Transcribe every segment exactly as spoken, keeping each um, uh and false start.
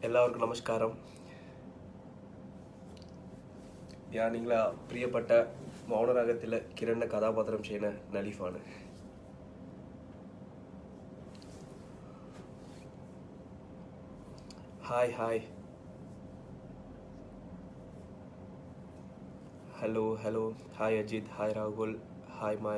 എല്ലാവർക്കും നമസ്കാരം. ഞാൻ നിങ്ങളെ പ്രിയപ്പെട്ട മൗനരാഗത്തിലെ കിരണിന്റെ കഥാപാത്രം ചെയ്യുന്ന നലീഫാണ്. Hi hi hello hello hi Ajith, hi Rahul, hi Maya.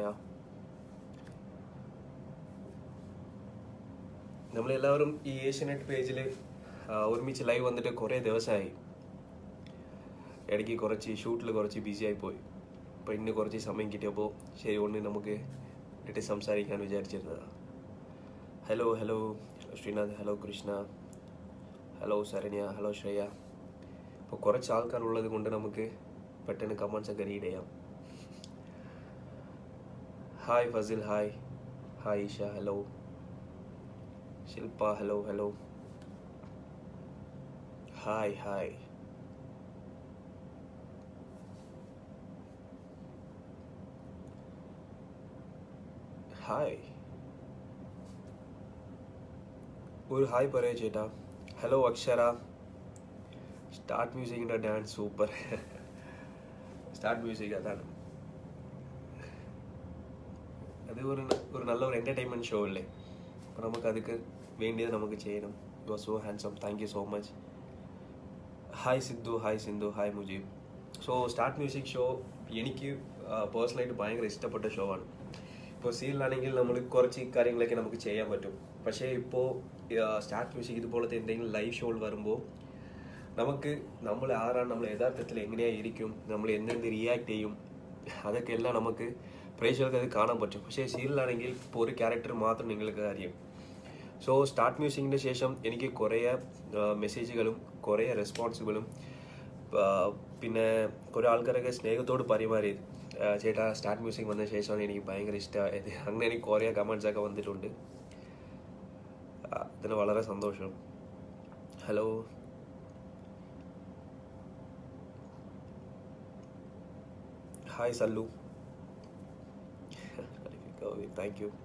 നമ്മളെല്ലാവരും ഈ ഏഷ്യനെറ്റ് പേജിൽ ഒരുമിച്ച് ലൈവ് വന്നിട്ട് കുറേ ദിവസമായി. ഇടയ്ക്ക് കുറച്ച് ഷൂട്ടിൽ കുറച്ച് ബിസി ആയിപ്പോയി. അപ്പോൾ ഇന്ന് കുറച്ച് സമയം കിട്ടിയപ്പോൾ ശരി ഒന്ന് നമുക്ക് ഇട്ട് സംസാരിക്കാൻ വിചാരിച്ചിരുന്നതാണ്. Hello hello Sreenath, hello Krishna, hello Saranya, hello Shreya. അപ്പോൾ കുറച്ച് ആൾക്കാരുള്ളത് കൊണ്ട് നമുക്ക് പെട്ടെന്ന് കമൻസ് ഒക്കെ റീഡ് ചെയ്യാം. Hi Fasil, hi hi Eesha, hello Shilpa, hello hello hi hi hi ഒരു ഹായ് പറയൂ ചേട്ടാ. ഹലോ അക്ഷര, സ്റ്റാർട്ട് മ്യൂസിക്കിൻ്റെ ഡാൻസ് സൂപ്പർ. സ്റ്റാർട്ട് മ്യൂസിക് അതാണ്, അത് ഒരു ഒരു നല്ല ഒരു എൻ്റർടൈൻമെൻറ്റ് ഷോ അല്ലേ. അപ്പോൾ നമുക്ക് അതൊക്കെ വേണ്ടിയത് നമുക്ക് ചെയ്യണം. You are so handsome, thank you so much. Hi Sidhu, hi Sindhu, hi Mujeeb. So start music show എനിക്ക് പേഴ്സണലായിട്ട് ഭയങ്കര ഇഷ്ടപ്പെട്ട ഷോ ആണ്. ഇപ്പോൾ സീരിയലാണെങ്കിൽ നമ്മൾ കുറച്ച് കാര്യങ്ങളൊക്കെ നമുക്ക് ചെയ്യാൻ പറ്റും. പക്ഷേ ഇപ്പോൾ സ്റ്റാർട്ട് മ്യൂസിക് ഇതുപോലത്തെ എന്തെങ്കിലും ലൈവ് ഷോകൾ വരുമ്പോൾ നമുക്ക് നമ്മൾ ആരാണ്, നമ്മൾ യഥാർത്ഥത്തിൽ എങ്ങനെയായിരിക്കും, നമ്മൾ എന്തെന്ത് റിയാക്ട് ചെയ്യും, അതൊക്കെ എല്ലാം നമുക്ക് പ്രേക്ഷകർക്ക് അത് കാണാൻ പറ്റും. പക്ഷേ സീരിയലാണെങ്കിൽ ഇപ്പോൾ ഒരു ക്യാരക്ടർ മാത്രം നിങ്ങൾക്ക് അറിയും. സോ സ്റ്റാർട്ട് മ്യൂസിക്കിൻ്റെ ശേഷം എനിക്ക് കുറേ മെസ്സേജുകളും കുറേ റെസ്പോൺസുകളും പിന്നെ കുറേ ആൾക്കാരൊക്കെ സ്നേഹത്തോട് പരിമാറിയത്. ചേട്ടാ സ്റ്റാർട്ട് മ്യൂസിക് വന്ന ശേഷമാണ് എനിക്ക് ഭയങ്കര ഇഷ്ടമായത്. അങ്ങനെ എനിക്ക് കുറേ കമൻസൊക്കെ വന്നിട്ടുണ്ട്. അതിന് വളരെ സന്തോഷം. Hello hi Sallu, thank you.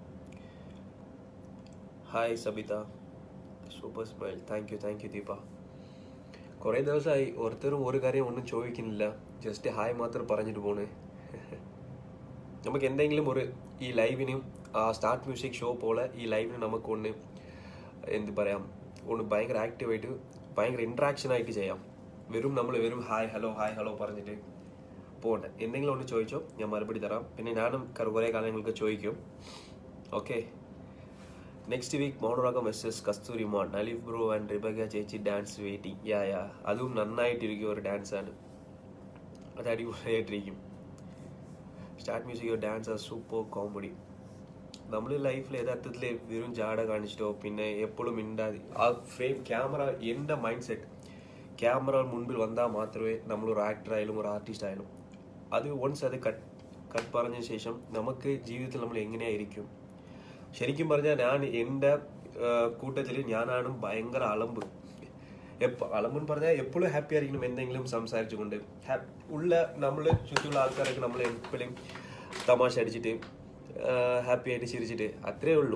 Hi Sabitha, super smile, thank you thank you Deepa. കുറേ ദിവസമായി ഓരോരുത്തരും ഒരു കാര്യം ഒന്നും ചോദിക്കുന്നില്ല, ജസ്റ്റ് ഹായ് മാത്രം പറഞ്ഞിട്ട് പോണേ. നമുക്ക് എന്തെങ്കിലും ഒരു ഈ ലൈവിനും ആ സ്റ്റാർട്ട് മ്യൂസിക് ഷോ പോലെ ഈ ലൈവിന് നമുക്ക് ഒന്ന് എന്ത് പറയാം, ഒന്ന് ഭയങ്കര ആക്റ്റീവായിട്ട് ഭയങ്കര ഇൻട്രാക്ഷൻ ആയിട്ട് ചെയ്യാം. വെറും നമ്മൾ വെറും ഹായ് ഹലോ ഹായ് ഹലോ പറഞ്ഞിട്ട് പോകണ്ട. എന്തെങ്കിലും ഒന്ന് ചോദിച്ചോ, ഞാൻ മറുപടി തരാം. പിന്നെ ഞാനും കുറേ കാലങ്ങൾക്ക് ചോദിക്കും. Okay, next week Mounaragam versus Kasthooriman, Naleef bro and Rebecca ചേച്ചി ഡാൻസ് വെയിറ്റിംഗ്. യാ യാ അതും നന്നായിട്ടിരിക്കും, ഒരു ഡാൻസാണ്, അത് അടിപൊളിയായിട്ടിരിക്കും. സ്റ്റാർട്ട് മ്യൂസിക് ഡാൻസ് ആ സൂപ്പർ കോമഡി. നമ്മൾ ലൈഫിൽ യഥാർത്ഥത്തിൽ വെറും ജാട കാണിച്ചിട്ടോ പിന്നെ എപ്പോഴും മിണ്ടാതി ആ ഫ്രെയിം ക്യാമറ, എൻ്റെ മൈൻഡ് സെറ്റ് ക്യാമറ മുൻപിൽ വന്നാൽ മാത്രമേ നമ്മളൊരു ആക്ടർ ആയാലും ഒരു ആർട്ടിസ്റ്റ് ആയാലും അത് വൺസ് അത് കട്ട് കട്ട് പറഞ്ഞ ശേഷം നമുക്ക് ജീവിതത്തിൽ നമ്മൾ എങ്ങനെയായിരിക്കും. ശരിക്കും പറഞ്ഞാൽ ഞാൻ എൻ്റെ കൂട്ടത്തിൽ ഞാനാണ് ഭയങ്കര അളമ്പ്. എപ്പോൾ അളമ്പെന്ന് പറഞ്ഞാൽ എപ്പോഴും ഹാപ്പി ആയിരിക്കണം, എന്തെങ്കിലും സംസാരിച്ചു കൊണ്ട് ഉള്ള നമ്മൾ ചുറ്റുമുള്ള ആൾക്കാരൊക്കെ നമ്മൾ എപ്പോഴും തമാശ അടിച്ചിട്ട് ഹാപ്പി ആയിട്ട് ചിരിച്ചിട്ട് അത്രേ ഉള്ളൂ.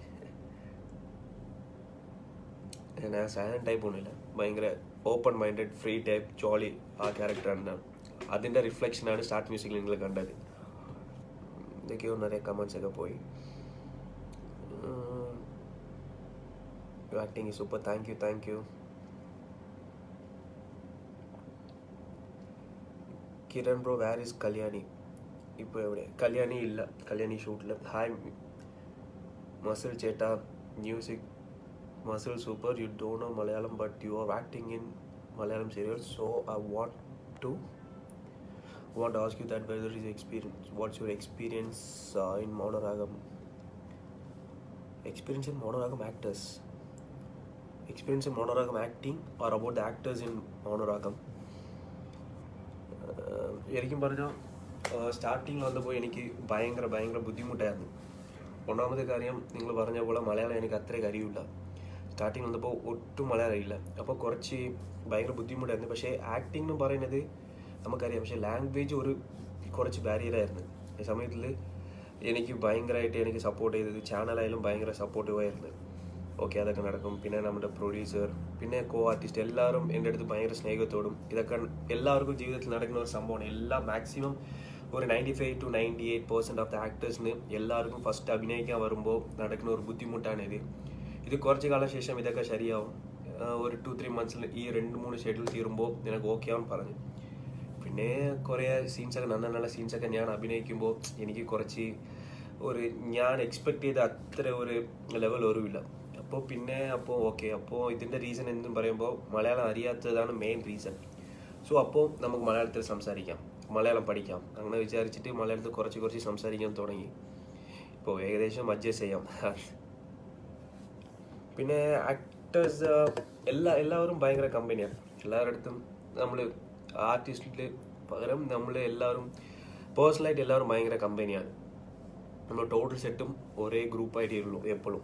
ഞാൻ സൈലന്റ് ടൈപ്പ് ഒന്നുമില്ല, ഭയങ്കര open minded free type jolly ആ ക്യാരക്ടറാണ്. അതിൻ്റെ റിഫ്ലക്ഷനാണ് സ്റ്റാർട്ട് മ്യൂസിക്കിൽ നിങ്ങൾ കണ്ടത്. ഇതൊക്കെയോ നിറയെ കമൻസ് ഒക്കെ പോയി. Acting is super, thank you thank you. Kiran bro, where is Kalyani? ഇപ്പോൾ എവിടെ? കല്യാണി ഇല്ല, കല്യാണി ഷൂട്ടിൽ. ഹായ് മസിൽ ചേട്ടാ, music muscle super. You don't know Malayalam but you are acting in Malayalam serial. So I want to want to ask you that whether is experience what's your experience uh, in Maunaragam experience in Maunaragam actors experience in Maunaragam acting or about the actors in Maunaragam. ശരിക്കും പറഞ്ഞാൽ സ്റ്റാർട്ടിങ്ങിൽ വന്നപ്പോൾ എനിക്ക് ഭയങ്കര ഭയങ്കര ബുദ്ധിമുട്ടായിരുന്നു. ഒന്നാമത്തെ കാര്യം, നിങ്ങൾ പറഞ്ഞ പോലെ മലയാളം എനിക്ക് അത്രയും അറിയില്ല. സ്റ്റാർട്ടിങ് വന്നപ്പോൾ ഒട്ടും മലയാളം അറിയില്ല. അപ്പോൾ കുറച്ച് ഭയങ്കര ബുദ്ധിമുട്ടായിരുന്നു. പക്ഷേ ആക്ടിംഗ് എന്ന് പറയുന്നത് നമുക്കറിയാം, പക്ഷേ ലാംഗ്വേജ് ഒരു കുറച്ച് ബാരിയറായിരുന്നു. ഈ സമയത്തിൽ എനിക്ക് ഭയങ്കരമായിട്ട് എനിക്ക് സപ്പോർട്ട് ചെയ്തത് ചാനലായാലും ഭയങ്കര സപ്പോർട്ടീവായിരുന്നു. ഓക്കെ അതൊക്കെ നടക്കും. പിന്നെ നമ്മുടെ പ്രൊഡ്യൂസർ, പിന്നെ കോ ആർട്ടിസ്റ്റ് എല്ലാവരും എൻ്റെ അടുത്ത് ഭയങ്കര സ്നേഹത്തോടും. ഇതൊക്കെ എല്ലാവർക്കും ജീവിതത്തിൽ നടക്കുന്ന ഒരു സംഭവമാണ്. എല്ലാ മാക്സിമം ഒരു ninety five to ninety eight percent of the ആക്ടേഴ്സിന് എല്ലാവർക്കും ഫസ്റ്റ് അഭിനയിക്കാൻ വരുമ്പോൾ നടക്കുന്ന ഒരു ബുദ്ധിമുട്ടാണ് ഇത്. ഇത് കുറച്ച് കാലം ശേഷം ഇതൊക്കെ ശരിയാവും. ഒരു ടു ത്രീ മന്ത്സിൽ ഈ രണ്ട് മൂന്ന് ഷെഡ്യൂൾ തീരുമ്പോൾ നിനക്ക് ഓക്കെ ആവും പറഞ്ഞു. പിന്നെ കുറേ സീൻസൊക്കെ നല്ല നല്ല സീൻസൊക്കെ ഞാൻ അഭിനയിക്കുമ്പോൾ എനിക്ക് കുറച്ച് ഒരു ഞാൻ എക്സ്പെക്ട് ചെയ്ത അത്ര ഒരു ലെവൽ ഒരുവില്ല. അപ്പോൾ പിന്നെ അപ്പോൾ ഓക്കെ, അപ്പോൾ ഇതിൻ്റെ റീസൺ എന്നും പറയുമ്പോൾ മലയാളം അറിയാത്തതാണ് മെയിൻ റീസൺ. സോ അപ്പോൾ നമുക്ക് മലയാളത്തിൽ സംസാരിക്കാം, മലയാളം പഠിക്കാം. അങ്ങനെ വിചാരിച്ചിട്ട് മലയാളത്തിൽ കുറച്ച് കുറച്ച് സംസാരിക്കാൻ തുടങ്ങി. ഇപ്പോൾ ഏകദേശം അഡ്ജസ്റ്റ് ചെയ്യാം. പിന്നെ ആക്ടേഴ്സ് എല്ലാ എല്ലാവരും ഭയങ്കര കമ്പനിയാണ്. എല്ലാവരുടെ അടുത്തും നമ്മൾ ആർട്ടിസ്റ്റിൽ പകരം നമ്മൾ എല്ലാവരും പേഴ്സണലായിട്ട് എല്ലാവരും ഭയങ്കര കമ്പനിയാണ്. നമ്മൾ ടോട്ടൽ സെറ്റും ഒരേ ഗ്രൂപ്പായിട്ടേ ഉള്ളൂ എപ്പോഴും.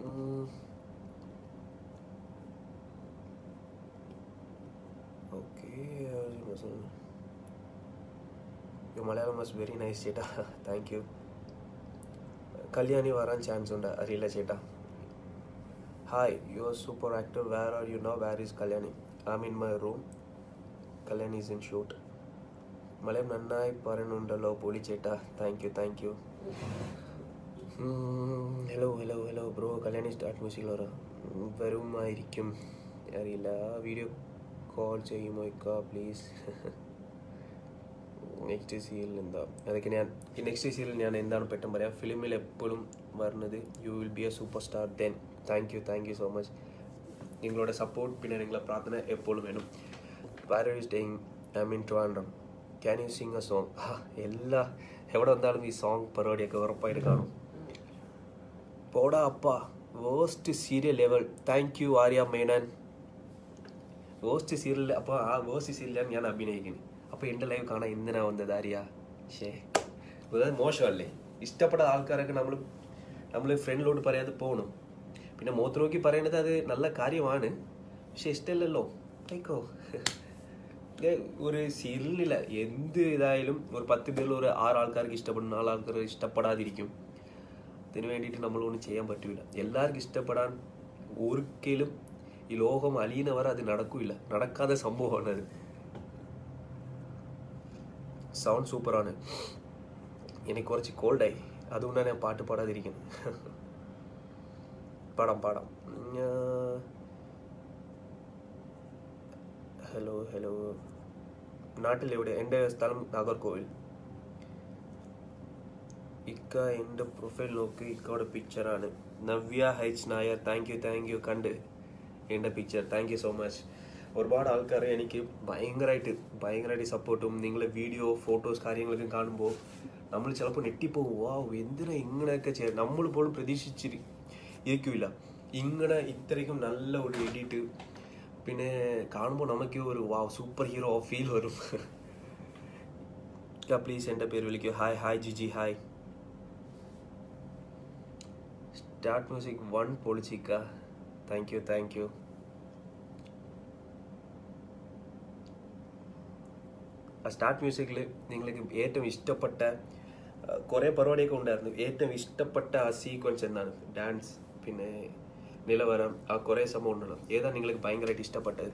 Okay, Malayalam was very nice ചേട്ടാ, താങ്ക് യു. കല്യാണി വരാൻ ചാൻസ് ഉണ്ട്, അറിയില്ല ചേട്ടാ. Hi, you are super actor, where are you no, where is Kalyani? I am in my room, Kalyani is in shoot. Malayalam നന്നായി പറയുന്നുണ്ടല്ലോ പൊളി ചേട്ടാ, thank you thank you. Hello hello hello bro, Kalyani start മ്യൂസിക്കിൽ വരാം വരുമായിരിക്കും, അറിയില്ല. വീഡിയോ കോൾ ചെയ്യുമോ ഇക്ക പ്ലീസ്? നെക്സ്റ്റ് സീരിയൽ എന്താ അതൊക്കെ ഞാൻ ഈ നെക്സ്റ്റ് സീരിയൽ ഞാൻ എന്താണ് പെട്ടെന്ന് പറയാം. ഫിലിമിൽ എപ്പോഴും വരുന്നത് you will be a super star then. Thank you thank you so much. നിങ്ങളുടെ സപ്പോർട്ട് പിന്നെ നിങ്ങളുടെ പ്രാർത്ഥന എപ്പോഴും വേണം. Where are you staying? I mean Trivandrum. Can you sing a song? എല്ലാ എവിടെ വന്നാലും ഈ സോങ് പരിപാടിയൊക്കെ ഉറപ്പായിട്ട് കാണും. പോടാ അപ്പ, waste serial level. Thank you Arya Menon. Waste serial, അപ്പോൾ ആ വേസ്റ്റ് സീരിയലാണ് ഞാൻ അഭിനയിക്കുന്നത്. അപ്പോൾ എൻ്റെ ലൈവ് കാണാൻ എന്തിനാ വന്നത് ആര്യ? ശേ, അത് മോശമല്ലേ? ഇഷ്ടപ്പെട്ട ആൾക്കാരൊക്കെ നമ്മൾ നമ്മൾ ഫ്രണ്ടിലോട്ട് പറയാതെ പോകണം. പിന്നെ മുഖത്ത് നോക്കി പറയേണ്ടത് അത് നല്ല കാര്യമാണ്, പക്ഷെ ഇഷ്ടമല്ലല്ലോ. ആയിക്കോ, ഒരു സീരിയലില്ല എന്ത് ഇതായാലും ഒരു പത്ത് പേരിൽ ഒരു ആറ് ആൾക്കാർക്ക് ഇഷ്ടപ്പെടും, നാല് ആൾക്കാർ ഇഷ്ടപ്പെടാതിരിക്കും. അതിന് വേണ്ടിയിട്ട് നമ്മളൊന്നും ചെയ്യാൻ പറ്റില്ല. എല്ലാവർക്കും ഇഷ്ടപ്പെടാൻ ഒരിക്കലും ഈ ലോകം അലിയുന്നവർ അത് നടക്കില്ല, നടക്കാത്ത സംഭവമാണ് അത്. സൗണ്ട് സൂപ്പറാണ്. എനിക്ക് കുറച്ച് കോൾഡായി, അതുകൊണ്ടാണ് ഞാൻ പാട്ട് പാടാതിരിക്കുന്നത്. പാടാം പാടാം. ഹലോ ഹലോ, നാട്ടിലെവിടെ? എൻ്റെ സ്ഥലം നാഗർകോവിൽ. ഇക്ക എൻ്റെ പ്രൊഫൈൽ നോക്കി, ഇക്കയുടെ പിക്ചറാണ്. Navya H Nair, thank you thank you. കണ്ട് എൻ്റെ picture, thank you so much. ഒരുപാട് ആൾക്കാർ എനിക്ക് ഭയങ്കരമായിട്ട് ഭയങ്കരമായിട്ട് സപ്പോർട്ടും നിങ്ങളെ വീഡിയോ ഫോട്ടോസ് കാര്യങ്ങളൊക്കെ കാണുമ്പോൾ നമ്മൾ ചിലപ്പോൾ നെട്ടിപ്പോകും. വാവ്, എന്തിനാ ഇങ്ങനെയൊക്കെ ചെയ്യാം, നമ്മൾ പോലും പ്രതീക്ഷിച്ചിരി ഇരിക്കില്ല ഇങ്ങനെ ഇത്രയ്ക്കും നല്ല ഒരു എഡിറ്റ്. പിന്നെ കാണുമ്പോൾ നമുക്ക് ഒരു വാവ് സൂപ്പർ ഹീറോ ഫീൽ വരും. പ്ലീസ് എൻ്റെ പേര് വിളിക്കൂ. Hi hi Jiji hi. Start music one പൊളിച്ചിക്ക, താങ്ക് യു താങ്ക് യു. ആ സ്റ്റാർട്ട് മ്യൂസിക്കിൽ നിങ്ങൾക്ക് ഏറ്റവും ഇഷ്ടപ്പെട്ട കുറേ പരിപാടിയൊക്കെ ഉണ്ടായിരുന്നു. ഏറ്റവും ഇഷ്ടപ്പെട്ട ആ സീക്വൻസ് എന്താണ്? ഡാൻസ്, പിന്നെ നിലവരം, ആ കുറേ സംഭവം ഉണ്ടല്ലോ. ഏതാണ് നിങ്ങൾക്ക് ഭയങ്കരമായിട്ട് ഇഷ്ടപ്പെട്ടത്?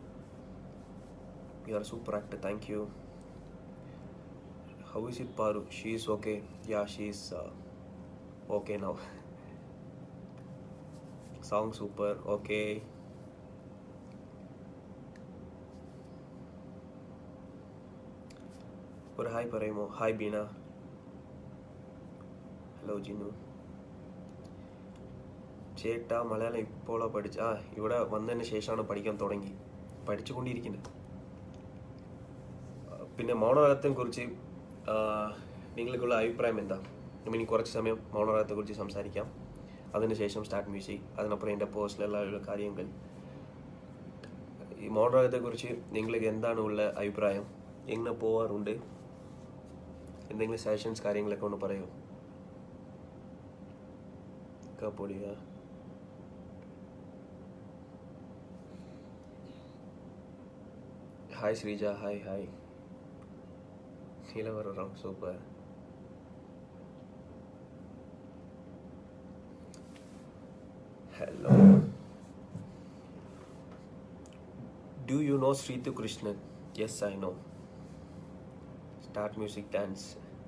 You are super actor, thank you. How is it Paru? She is okay. Yeah she is okay now. Song super, okay. ഒരു ഹായ് പറയുമോ? ഹായ് ബീന. ഹലോ ജിനു. ചേട്ടാ മലയാളം ഇപ്പോഴോ പഠിച്ച? ആ ഇവിടെ വന്നതിന് ശേഷമാണ് പഠിക്കാൻ തുടങ്ങി, പഠിച്ചുകൊണ്ടിരിക്കുന്നത്. പിന്നെ മൗനരാഗത്തെക്കുറിച്ച് നിങ്ങൾക്കുള്ള അഭിപ്രായം എന്താ? ഇനി കുറച്ച് സമയം മൗനരാഗത്തെക്കുറിച്ച് സംസാരിക്കാം, അതിനുശേഷം സ്റ്റാർട്ട് മ്യൂസിക്, അതിനപ്പുറം എൻ്റെ പേഴ്സണലുള്ള കാര്യങ്ങൾ. ഈ മൗനരാഗത്തെക്കുറിച്ച് നിങ്ങൾക്ക് എന്താണ് ഉള്ള അഭിപ്രായം? എങ്ങനെ പോവാറുണ്ട്? എന്തെങ്കിലും സജഷൻസ് കാര്യങ്ങളൊക്കെ ഒന്ന് പറയൂ. പൊടിയാ. Hi Sreeja, hi hi. നീലവരം super. Hello. Do you know Sritu Krishnan? Yes, I know. Start music dance.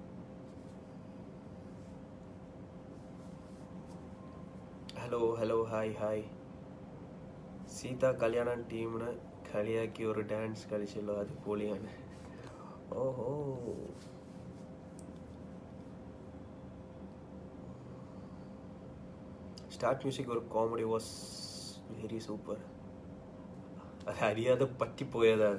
Hello, hello, hi, hi. Sita Kalyanan team na കളിയാക്കി ഒരു ഡാൻസ് കളിച്ചല്ലോ, അത് പൊളിയാണ്. ഓഹോ, സ്റ്റാർട്ട് മ്യൂസിക് ഒരു കോമഡി വാസ് വെരി സൂപ്പർ. അത് അറിയാതെ പറ്റിപ്പോയതാണ്.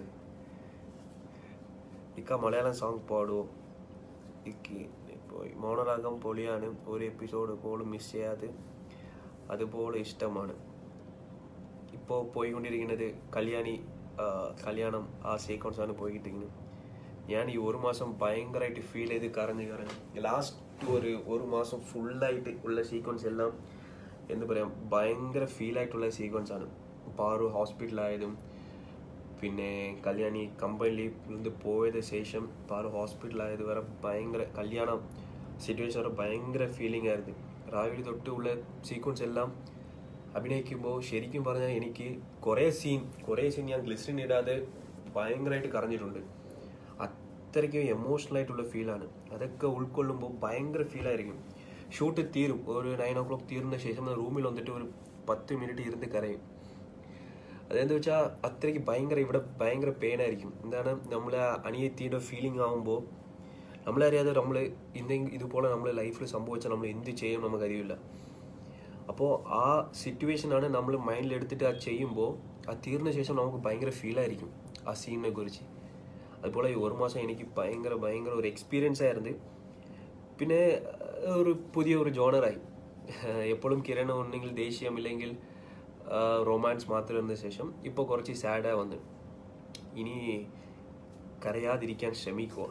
ഇക്ക മലയാളം സോങ് പാടുമോ? ഇക്ക് പോയി മൗനരാഗം പൊളിയാണ്. ഒരു എപ്പിസോഡ് പോലും മിസ് ചെയ്യാതെ അതുപോലെ ഇഷ്ടമാണ്. ഇപ്പോൾ പോയിക്കൊണ്ടിരിക്കുന്നത് കല്യാണി കല്യാണം ആ സീക്വൻസാണ് പോയിട്ടിരിക്കുന്നത്. ഞാൻ ഈ ഒരു മാസം ഭയങ്കരമായിട്ട് ഫീൽ ചെയ്ത് കരഞ്ഞ് കരഞ്ഞ് ലാസ്റ്റ് ഒരു ഒരു മാസം ഫുള്ളായിട്ട് ഉള്ള സീക്വൻസ് എല്ലാം എന്ന് പറയാം ഭയങ്കര ഫീലായിട്ടുള്ള സീക്വൻസാണ്. പാറു ഹോസ്പിറ്റലായതും പിന്നെ കല്യാണി കമ്പനിയിൽ നിന്ന് പോയത് ശേഷം പാറു ഹോസ്പിറ്റലായത് വരെ ഭയങ്കര കല്യാണം സിറ്റുവേഷൻ വരെ ഭയങ്കര ഫീലിംഗ് ആയിരുന്നു. രാവിലെ തൊട്ട് ഉള്ള സീക്വൻസ് എല്ലാം അഭിനയിക്കുമ്പോൾ ശരിക്കും പറഞ്ഞാൽ എനിക്ക് കുറേ സീൻ കുറേ സീൻ ഞാൻ ഗ്ലിസറിൻ ഇടാതെ ഭയങ്കരമായിട്ട് കരഞ്ഞിട്ടുണ്ട്. അത്രയ്ക്ക് എമോഷണലായിട്ടുള്ള ഫീലാണ്. അതൊക്കെ ഉൾക്കൊള്ളുമ്പോൾ ഭയങ്കര ഫീലായിരിക്കും. ഷൂട്ട് തീരും, ഒരു നയൻ ഓ ക്ലോക്ക് തീർന്ന ശേഷം റൂമിൽ വന്നിട്ട് ഒരു പത്ത് മിനിറ്റ് ഇരുന്ന് കരയും. അതെന്താ വെച്ചാൽ അത്രയ്ക്ക് ഭയങ്കര ഇവിടെ ഭയങ്കര പെയിനായിരിക്കും. എന്താണ് നമ്മൾ അനിയത്തിയുടെ ഫീലിംഗ് ആകുമ്പോൾ നമ്മളറിയാതെ നമ്മൾ എന്തെങ്കിലും ഇതുപോലെ നമ്മൾ ലൈഫിൽ സംഭവിച്ചാൽ നമ്മൾ എന്ത് ചെയ്യും നമുക്കറിയില്ല. അപ്പോൾ ആ സിറ്റുവേഷനാണ് നമ്മൾ മൈൻഡിൽ എടുത്തിട്ട് അത് ചെയ്യുമ്പോൾ അത് തീർന്ന ശേഷം നമുക്ക് ഭയങ്കര ഫീലായിരിക്കും ആ സീനിനെ കുറിച്ച്. അതുപോലെ ഈ ഒരു മാസം എനിക്ക് ഭയങ്കര ഭയങ്കര ഒരു എക്സ്പീരിയൻസ് ആയിരുന്നു. പിന്നെ ഒരു പുതിയ ഒരു ജോണറായി. എപ്പോഴും കിരണ ഉണ്ടെങ്കിൽ ദേഷ്യം ഇല്ലെങ്കിൽ റൊമാൻസ് മാത്രം ഇരുന്ന ശേഷം ഇപ്പോൾ കുറച്ച് സാഡായി വന്നു. ഇനി കരയാതിരിക്കാൻ ശ്രമിക്കുക.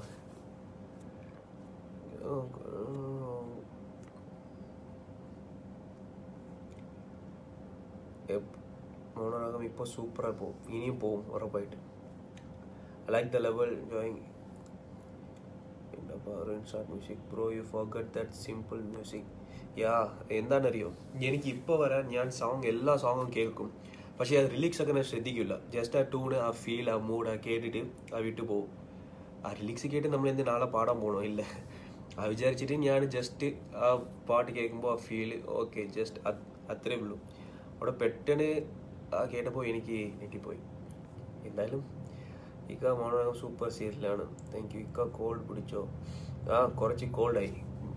മൗനരാഗം ഇപ്പോൾ സൂപ്പറായി പോകും, ഇനിയും പോവും ഉറപ്പായിട്ട്. I like the level enjoying in the power and start music. Bro, you forgot that simple music. Yeah, എന്താണെന്നറിയോ, എനിക്ക് ഇപ്പോൾ വരാൻ ഞാൻ സോങ് എല്ലാ സോങ്ങും കേൾക്കും. പക്ഷേ അത് റിലിക്സ് ഒക്കെ ഞാൻ ശ്രദ്ധിക്കില്ല. ജസ്റ്റ് ആ ട്യൂണ് ആ ഫീൽ ആ മൂഡ് ആ കേട്ടിട്ട് ആ വിട്ടു പോകും. ആ റിലിക്സ് കേട്ട് നമ്മൾ എന്ത് നാളെ പാടാൻ പോകണോ? ഇല്ല, ആ വിചാരിച്ചിട്ട് ഞാൻ ജസ്റ്റ് ആ പാട്ട് കേൾക്കുമ്പോൾ ആ ഫീൽ ഓക്കെ ജസ്റ്റ് അത്രേ ഉള്ളൂ. അവിടെ പെട്ടെന്ന് ആ കേട്ടപ്പോൾ എനിക്ക് ഞെട്ടിപ്പോയി. എന്തായാലും ഇക്ക മൗനരാഗം സൂപ്പർ സീരിയലാണ്. Thank you. ഇക്ക കോൾഡ് പിടിച്ചോ? ആ കുറച്ച് കോൾഡായി.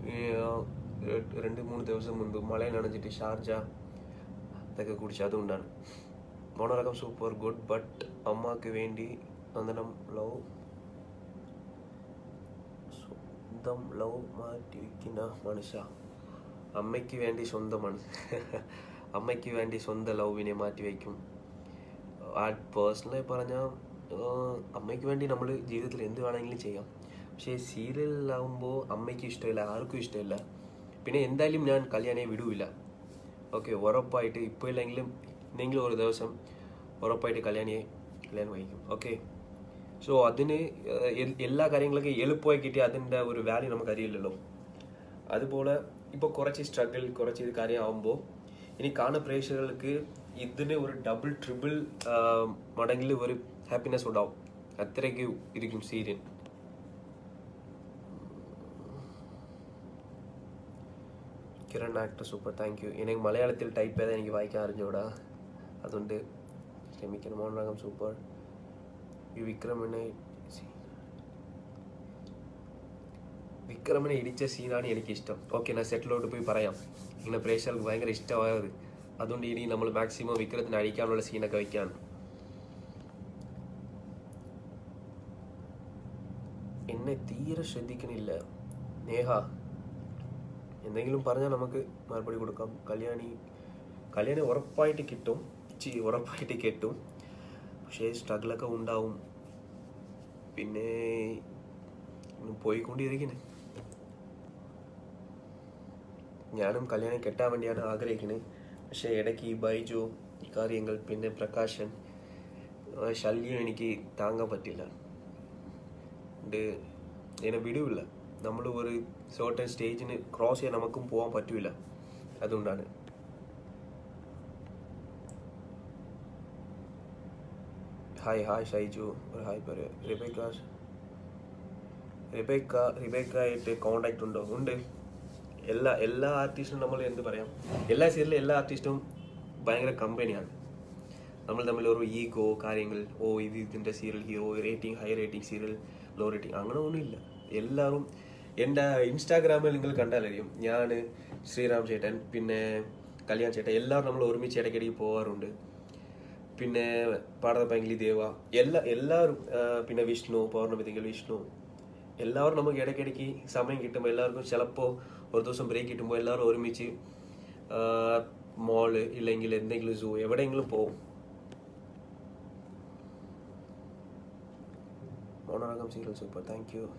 രണ്ട് മൂന്ന് ദിവസം മുൻപ് മഴയിൽ നനഞ്ഞിട്ട് ഷാർജ അതൊക്കെ കുടിച്ചു, അതുകൊണ്ടാണ്. Mounaragam super good. ബട്ട് അമ്മക്ക് വേണ്ടി നന്ദനം ലവ് സ്വന്തം ലവ് മാറ്റി വയ്ക്കുന്ന മനുഷ്യ. അമ്മയ്ക്ക് വേണ്ടി സ്വന്തമാണ് അമ്മയ്ക്ക് വേണ്ടി സ്വന്തം ലവിനെ മാറ്റി വയ്ക്കും. ആ പേഴ്സണലായി പറഞ്ഞാൽ അമ്മയ്ക്ക് വേണ്ടി നമ്മൾ ജീവിതത്തിൽ എന്ത് വേണമെങ്കിലും ചെയ്യാം. പക്ഷേ സീരിയലിലാവുമ്പോൾ അമ്മയ്ക്ക് ഇഷ്ടമില്ല, ആർക്കും ഇഷ്ടമില്ല. പിന്നെ എന്തായാലും ഞാൻ കല്യാണിയെ വിടൂല്ല. ഓക്കെ, ഉറപ്പായിട്ട് ഇപ്പോൾ ഇല്ലെങ്കിലും എന്തെങ്കിലും ഒരു ദിവസം ഉറപ്പായിട്ട് കല്യാണിയെ കല്യാണം വഹിക്കും. ഓക്കെ, സോ അതിന് എല്ലാ കാര്യങ്ങളൊക്കെ എളുപ്പമായി കിട്ടി അതിൻ്റെ ഒരു വാല്യൂ നമുക്കറിയില്ലല്ലോ. അതുപോലെ ഇപ്പോൾ കുറച്ച് സ്ട്രഗിൾ കുറച്ച് ഇത് കാര്യമാകുമ്പോൾ ഇനി കാണുന്ന പ്രേക്ഷകർക്ക് ഇതിന് ഒരു ഡബിൾ ട്രിപ്പിൾ മടങ്ങിൽ ഒരു ഹാപ്പിനെസ് ഉണ്ടാവും. അത്രയ്ക്ക് ഇരിക്കും serial. Kiran actor super, thank you. എനിക്ക് മലയാളത്തിൽ ടൈപ്പ് ചെയ്താൽ എനിക്ക് വായിക്കാൻ അറിഞ്ഞൂടാ, അതുകൊണ്ട് ക്ഷമിക്കണം. മൗനരാഗം സൂപ്പർ. ഈ വിക്രമിനെ വിക്രമിനെ ഇടിച്ച സീനാണ് എനിക്കിഷ്ടം. ഓക്കെ, ഞാൻ സെറ്റിലോട്ട് പോയി പറയാം. ഇങ്ങനെ പ്രേക്ഷകർക്ക് ഭയങ്കര ഇഷ്ടമായത്, അതുകൊണ്ട് ഇനി നമ്മൾ മാക്സിമം വിക്രത്തിന് അടിക്കാനുള്ള സീനൊക്കെ വയ്ക്കാൻ. എന്നെ തീരെ ശ്രദ്ധിക്കണില്ല നേഹ. എന്തെങ്കിലും പറഞ്ഞാൽ നമുക്ക് മറുപടി കൊടുക്കാം. കല്യാണി കല്യാണി ഉറപ്പായിട്ട് കിട്ടും, ചി ഉറപ്പായിട്ട് കിട്ടും. പക്ഷേ സ്ട്രഗിളൊക്കെ ഉണ്ടാവും. പിന്നെ പോയിക്കൊണ്ടിരിക്കണേ. ഞാനും കല്യാണം കെട്ടാൻ വേണ്ടിയാണ് ആഗ്രഹിക്കുന്നത്. പക്ഷേ ഇടയ്ക്ക് ഈ ബൈജു കാര്യങ്ങൾ പിന്നെ പ്രകാശൻ ശല്യം എനിക്ക് താങ്ങാൻ പറ്റില്ല. എന്നെ വിടില്ല. നമ്മൾ ഒരു സർട്ടൻ സ്റ്റേജിന് ക്രോസ് ചെയ്യാൻ നമുക്കും പോകാൻ പറ്റില്ല. അതുകൊണ്ടാണ്. ഹായ് ഹായ് ഷൈജു ഒരു ഹായ് പറയൂ. റിബേക്ക റിബേക്ക റിബേക്ക ആയിട്ട് കോണ്ടാക്ട് ഉണ്ടോ? ഉണ്ട്. എല്ലാ എല്ലാ ആർട്ടിസ്റ്റും നമ്മൾ എന്ത് പറയാം, എല്ലാ സീരിയലും എല്ലാ ആർട്ടിസ്റ്റും ഭയങ്കര കമ്പനിയാണ്. നമ്മൾ തമ്മിൽ ഒരു ഈഗോ കാര്യങ്ങൾ, ഓ ഇത് ഇതിൻ്റെ serial hero rating high rating serial low rating അങ്ങനെ ഒന്നുമില്ല. എല്ലാവരും എൻ്റെ ഇൻസ്റ്റാഗ്രാമിൽ നിങ്ങൾ കണ്ടാലറിയും, ഞാൻ ശ്രീറാം ചേട്ടൻ പിന്നെ കല്യാൺ ചേട്ടൻ എല്ലാവരും നമ്മൾ ഒരുമിച്ച് ഇടയ്ക്കിടയ്ക്ക് പോകാറുണ്ട്. പിന്നെ പാടപ്പങ്കിലി ദേവ എല്ലാ എല്ലാവരും പിന്നെ വിഷ്ണു പൗർണമിതിങ്കിൽ വിഷ്ണു എല്ലാവരും നമുക്ക് ഇടയ്ക്കിടയ്ക്ക് സമയം കിട്ടുമ്പോൾ എല്ലാവർക്കും ചിലപ്പോൾ ഒരു ദിവസം ബ്രേക്ക് കിട്ടുമ്പോൾ എല്ലാവരും ഒരുമിച്ച് മോള് ഇല്ലെങ്കിൽ എന്തെങ്കിലും സൂ എവിടെയെങ്കിലും പോവും. Mounaragam serial super, thank you.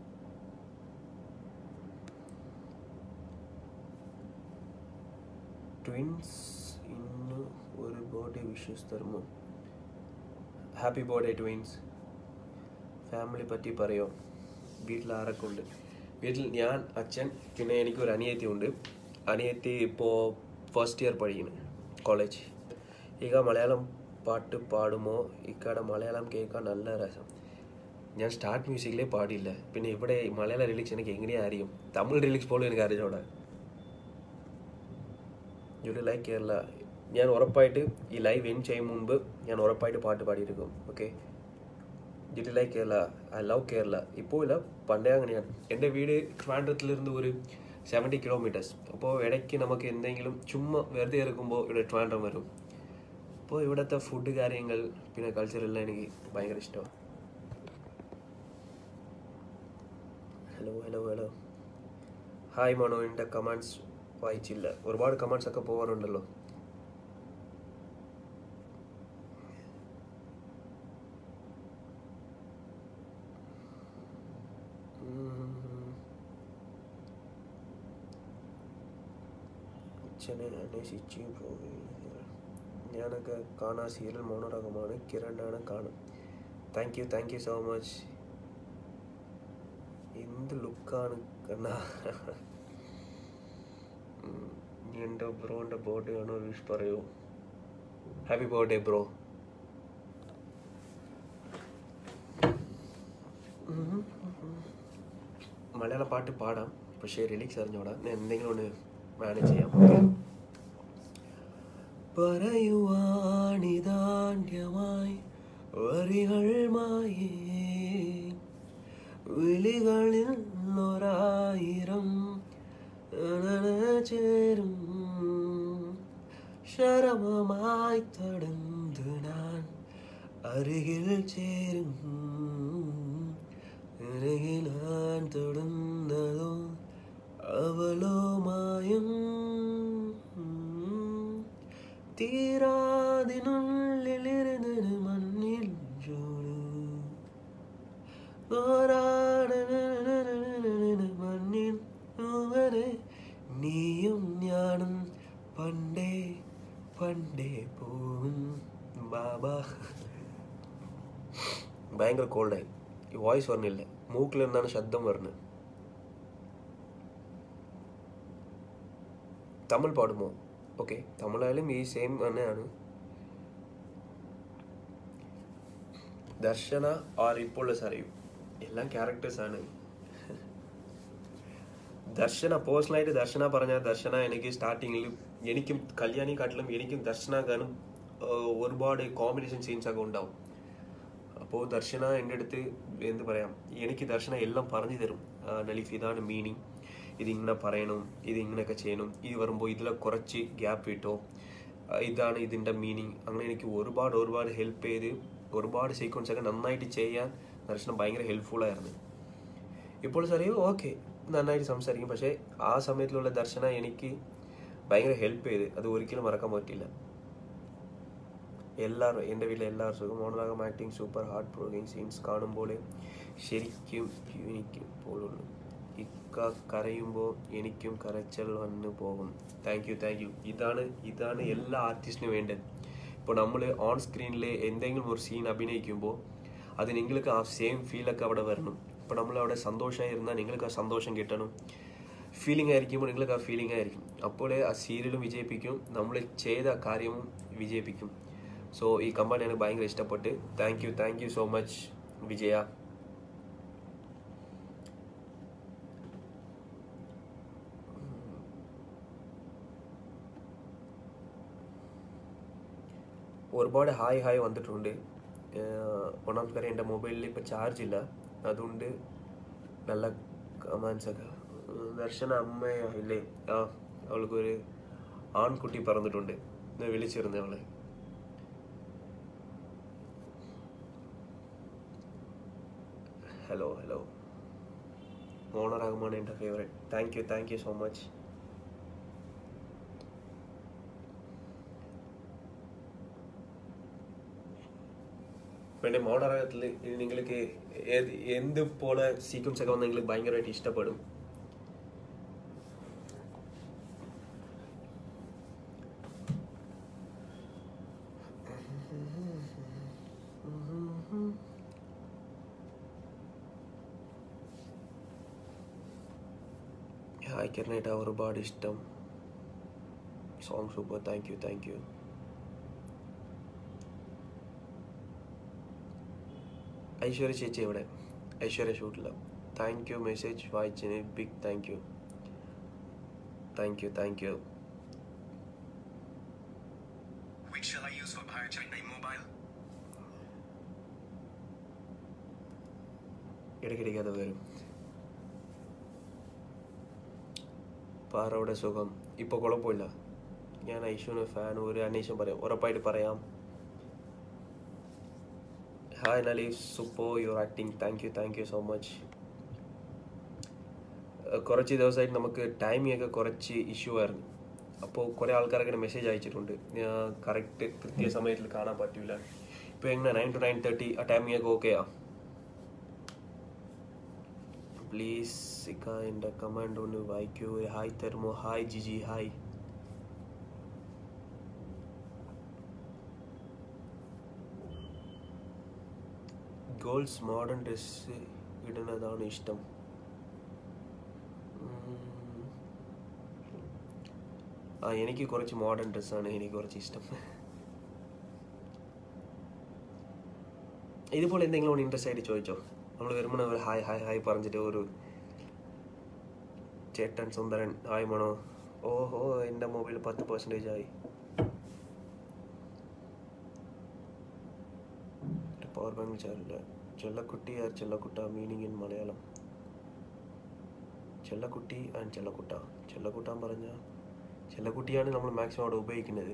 Twins ഇന്ന് ഒരു ബർത്ത്ഡേ വിഷസ് തരുമോ? Happy birthday twins. ഫാമിലി പറ്റി പറയോ? വീട്ടിൽ ആരൊക്കെ ഉണ്ട്? വീട്ടിൽ ഞാൻ, അച്ഛൻ, പിന്നെ എനിക്കൊരു അനിയത്തി ഉണ്ട്. അനിയത്തി ഇപ്പോൾ ഫസ്റ്റ് ഇയർ പഠിക്കുന്നു കോളേജ്. ഇക്ക മലയാളം പാട്ട് പാടുമോ? ഇക്കയുടെ മലയാളം കേൾക്കാൻ നല്ല രസം. ഞാൻ സ്റ്റാർട്ട് മ്യൂസിക്കിലേ പാടില്ല, പിന്നെ ഇവിടെ മലയാളം ലിറിക്സ് എനിക്ക് എങ്ങനെയാ അറിയും? തമിഴ് ലിറിക്സ് പോലും എനിക്ക് അറിഞ്ഞോടാ. U like Kerala. ഞാൻ ഉറപ്പായിട്ട് ഈ ലൈവ് എൻ ചെയ്യും മുമ്പ് ഞാൻ ഉറപ്പായിട്ട് പാട്ട് പാടിയിരിക്കും. Okay, you like Kerala. I love Kerala. ഇപ്പോൾ ഇല്ല, പണ്ടേ അങ്ങനെയാണ്. എൻ്റെ വീട് ട്രിവാൻഡ്രത്തിലിருந்து ഒരു സെവൻറ്റി കിലോമീറ്റേഴ്സ്. അപ്പോൾ ഇടയ്ക്ക് നമുക്ക് എന്തെങ്കിലും ചുമ്മാ വെറുതെ ഇറക്കുമ്പോൾ ഇവിടെ ട്രിവാൻഡ്രം വരും. അപ്പോൾ ഇവിടുത്തെ ഫുഡ് കാര്യങ്ങൾ പിന്നെ കൾച്ചറെല്ലാം എനിക്ക് ഭയങ്കര ഇഷ്ടമാണ്. ഹലോ ഹലോ ഹലോ ഹായ് മനോ. എൻ്റെ കമൻറ്റ്സ് വായിച്ചില്ല. ഒരുപാട് കമൻറ്റ്സ് ഒക്കെ പോകാറുണ്ടല്ലോ. അച്ഛനെ അന്വേഷിച്ച് പോയി. ഞാനൊക്കെ കാണാൻ സീരിയൽ മോണോറാഗമാണ്. കിരണാണ് കാണും. Thank you thank you so much. എന്ത് ലുക്കാണ് കണ്ണാ. എൻ്റെ ബ്രോൻ്റെ ബർത്ത്ഡേ ആണോ? വിഷ് പറയൂ. Happy birthday bro. മലയാള പാട്ട് പാടാം, പക്ഷേ ലിറിക്സ് അറിഞ്ഞോടാ. ഞാൻ എന്തെങ്കിലും ഒന്ന് മാനേജ് ചെയ്യാം. പറയുവാണിതാണ്ഡ്യമായി വരികൾ മായേ വിളികളിൽ ഒരായിരം ചേരും ശരമമായി തടந்து ഞാൻ അരികിൽ ചേരും. അരികിൽ ഞാൻ തൊടുന്നതോ അവളോ മായം തീരാതിനുള്ളിലിരുന്ന് മണ്ണിൽ ചൂട് മണ്ണിൽ വരെ നീയും ഞാനും പണ്ടേ പണ്ടേ പോവും ബാബാ. ഭയങ്കര കോൾഡായി. ഈ വോയിസ് പറഞ്ഞില്ല, മൂക്കിൽ നിന്നാണ് ശബ്ദം വരുന്നത്. തമിഴ് പാടുമോ? ഓക്കെ, തമിഴായാലും ഈ സെയിം തന്നെയാണ്. ദർശന ആർ ഇപ്പോൾ അറിയും എല്ലാം ക്യാരക്ടേഴ്സ് ആണ്. ദർശന പേഴ്സണലായിട്ട് ദർശന പറഞ്ഞാൽ ദർശന എനിക്ക് സ്റ്റാർട്ടിങ്ങിൽ എനിക്കും കല്യാണിക്കാട്ടിലും എനിക്കും ദർശനക്കാനും ഒരുപാട് കോമ്പിനേഷൻ സീൻസ് ഒക്കെ ഉണ്ടാവും. അപ്പോൾ ദർശന എൻ്റെ അടുത്ത് എന്ത് പറയാം, എനിക്ക് ദർശന എല്ലാം പറഞ്ഞു തരും. നലീഫ് ഇതാണ് മീനിങ്, ഇതിങ്ങനെ പറയണം, ഇതിങ്ങനെയൊക്കെ ചെയ്യണം, ഇത് വരുമ്പോൾ ഇതിൽ കുറച്ച് ഗ്യാപ്പ് ഇട്ടോ, ഇതാണ് ഇതിൻ്റെ മീനിങ്. അങ്ങനെ എനിക്ക് ഒരുപാട് ഒരുപാട് ഹെൽപ്പ് ചെയ്ത് ഒരുപാട് സീക്വൻസ് ഒക്കെ നന്നായിട്ട് ചെയ്യാൻ ദർശന ഭയങ്കര ഹെൽപ്ഫുള്ളായിരുന്നു. ഇപ്പോൾ അറിയോ ഓക്കെ നന്നായിട്ട് സംസാരിക്കും, പക്ഷേ ആ സമയത്തിലുള്ള ദർശന എനിക്ക് ഭയങ്കര ഹെൽപ്പ് ചെയ്ത് അത് ഒരിക്കലും മറക്കാൻ പറ്റില്ല. എല്ലാവരും എൻ്റെ വീട്ടിലെ എല്ലാവരും സുഖം. Mounaragam acting super. Heart breaking scenes കാണുമ്പോൾ ശരിക്കും എനിക്കും പോലുള്ളൂ. ഇക്ക കരയുമ്പോൾ എനിക്കും കരച്ചൽ വന്ന് പോകും. Thank you thank you. ഇതാണ് ഇതാണ് എല്ലാ ആർട്ടിസ്റ്റിനും വേണ്ടത്. ഇപ്പോൾ നമ്മൾ ഓൺ സ്ക്രീനിൽ എന്തെങ്കിലും ഒരു സീൻ അഭിനയിക്കുമ്പോൾ അത് നിങ്ങൾക്ക് ആ സെയിം ഫീലൊക്കെ അവിടെ വരണം. ഇപ്പോൾ നമ്മളവിടെ സന്തോഷമായിരുന്നാൽ നിങ്ങൾക്ക് ആ സന്തോഷം കിട്ടണം. ഫീലിംഗ് ആയിരിക്കുമ്പോൾ നിങ്ങൾക്ക് ആ ഫീലിംഗ് ആയിരിക്കും. അപ്പോൾ ആ സീരിയലും വിജയിപ്പിക്കും, നമ്മൾ ചെയ്ത കാര്യവും വിജയിപ്പിക്കും. സോ ഈ കമ്പനി എനിക്ക് ഭയങ്കര ഇഷ്ടപ്പെട്ട്. Thank you thank you so much Vijaya. ഒരുപാട് ഹായ് ഹായ് വന്നിട്ടുണ്ട്. ഒന്നാമത്തെ കാര്യം എൻ്റെ മൊബൈലിൽ ഇപ്പോൾ ചാർജ് ഇല്ല, അതുകൊണ്ട് നല്ല കമൻസ് ഒക്കെ. ദർശന അമ്മയോ ഇല്ലേ? ആ, അവൾക്കൊരു ആൺകുട്ടി പറഞ്ഞിട്ടുണ്ട്, വിളിച്ചിരുന്നു അവളെ. Hello hello. മോണ റഹ്മാൻ എൻ്റെ favourite. Thank you thank you so much. പിന്നെ മോണറകത്തിൽ നിങ്ങൾക്ക് ഏത് എന്ത് പോലെ സീക്വൻസ് ഒക്കെ വന്ന് നിങ്ങൾക്ക് ഭയങ്കരമായിട്ട് ഇഷ്ടപ്പെടും? ഹായ്ക്കറിനായിട്ട് ഒരുപാട് ഇഷ്ടം. Song super. Thank you thank you. Aishwarya ചേച്ചി എവിടെ? ഐശ്വര്യ ഷൂട്ടില്ല. താങ്ക് യു മെസ്സേജ് വായിച്ചതിന് big thank you. Thank you thank you. ഇടയ്ക്കിടയ്ക്ക് അത് വരും. പാറയുടെ സുഖം ഇപ്പോൾ കുഴപ്പമില്ല. ഞാൻ ഐശ്വര്യ ഫാൻ. ഒരു അന്വേഷണം പറയാം, ഉറപ്പായിട്ട് പറയാം. Hi Naleef, super your acting. Thank you thank you so much. കുറച്ച് ദിവസമായിട്ട് നമുക്ക് ടൈമിങ്ങൊക്കെ കുറച്ച് ഇഷ്യൂ ആയിരുന്നു. അപ്പോൾ കുറേ ആൾക്കാരൊക്കെ മെസ്സേജ് അയച്ചിട്ടുണ്ട്, കറക്റ്റ് കൃത്യസമയത്തിൽ കാണാൻ പറ്റില്ല. ഇപ്പോൾ എങ്ങനെ നയൻ ടു നയൻ തേർട്ടി ആ ടൈമിങ്ങൊക്കെ ഓക്കെയാ? പ്ലീസ് ഇക്ക എൻ്റെ കമാൻഡ് ഒന്ന് വായിക്കൂ. ഹായ് തെർമോ. Hi Jiji. Hi. Girls modern dress ഇടുന്നതാണ് ഇഷ്ടം. ആ, എനിക്ക് കുറച്ച് മോഡേൺ ഡ്രസ്സാണ് എനിക്ക് കുറച്ച് ഇഷ്ടം. ഇതുപോലെ എന്തെങ്കിലും ഒന്ന് ഇൻട്രസ്റ്റ് ആയിട്ട് ചോദിച്ചോ. നമ്മൾ വരുമ്പോൾ ഒരു ഹായ് ഹായ് ഹായ് പറഞ്ഞിട്ട് ഒരു ചേട്ടൻ സുന്ദരൻ ഹായ് മണോ. ഓഹോ, എൻ്റെ മൊബൈൽ പത്ത് പെർസെൻറ്റേജ് ആയി. പവർ ബാങ്ക് ചാർജില്ല. ചെല്ലക്കുട്ടി ആർ ചെല്ലക്കുട്ട മീനിങ് ഇൻ മലയാളം? ചെല്ലക്കുട്ടി ആൻഡ് ചെല്ലക്കുട്ട. ചെല്ലക്കുട്ടാൻ പറഞ്ഞ ചെല്ലക്കുട്ടിയാണ് നമ്മൾ മാക്സിമം അവിടെ ഉപയോഗിക്കുന്നത്.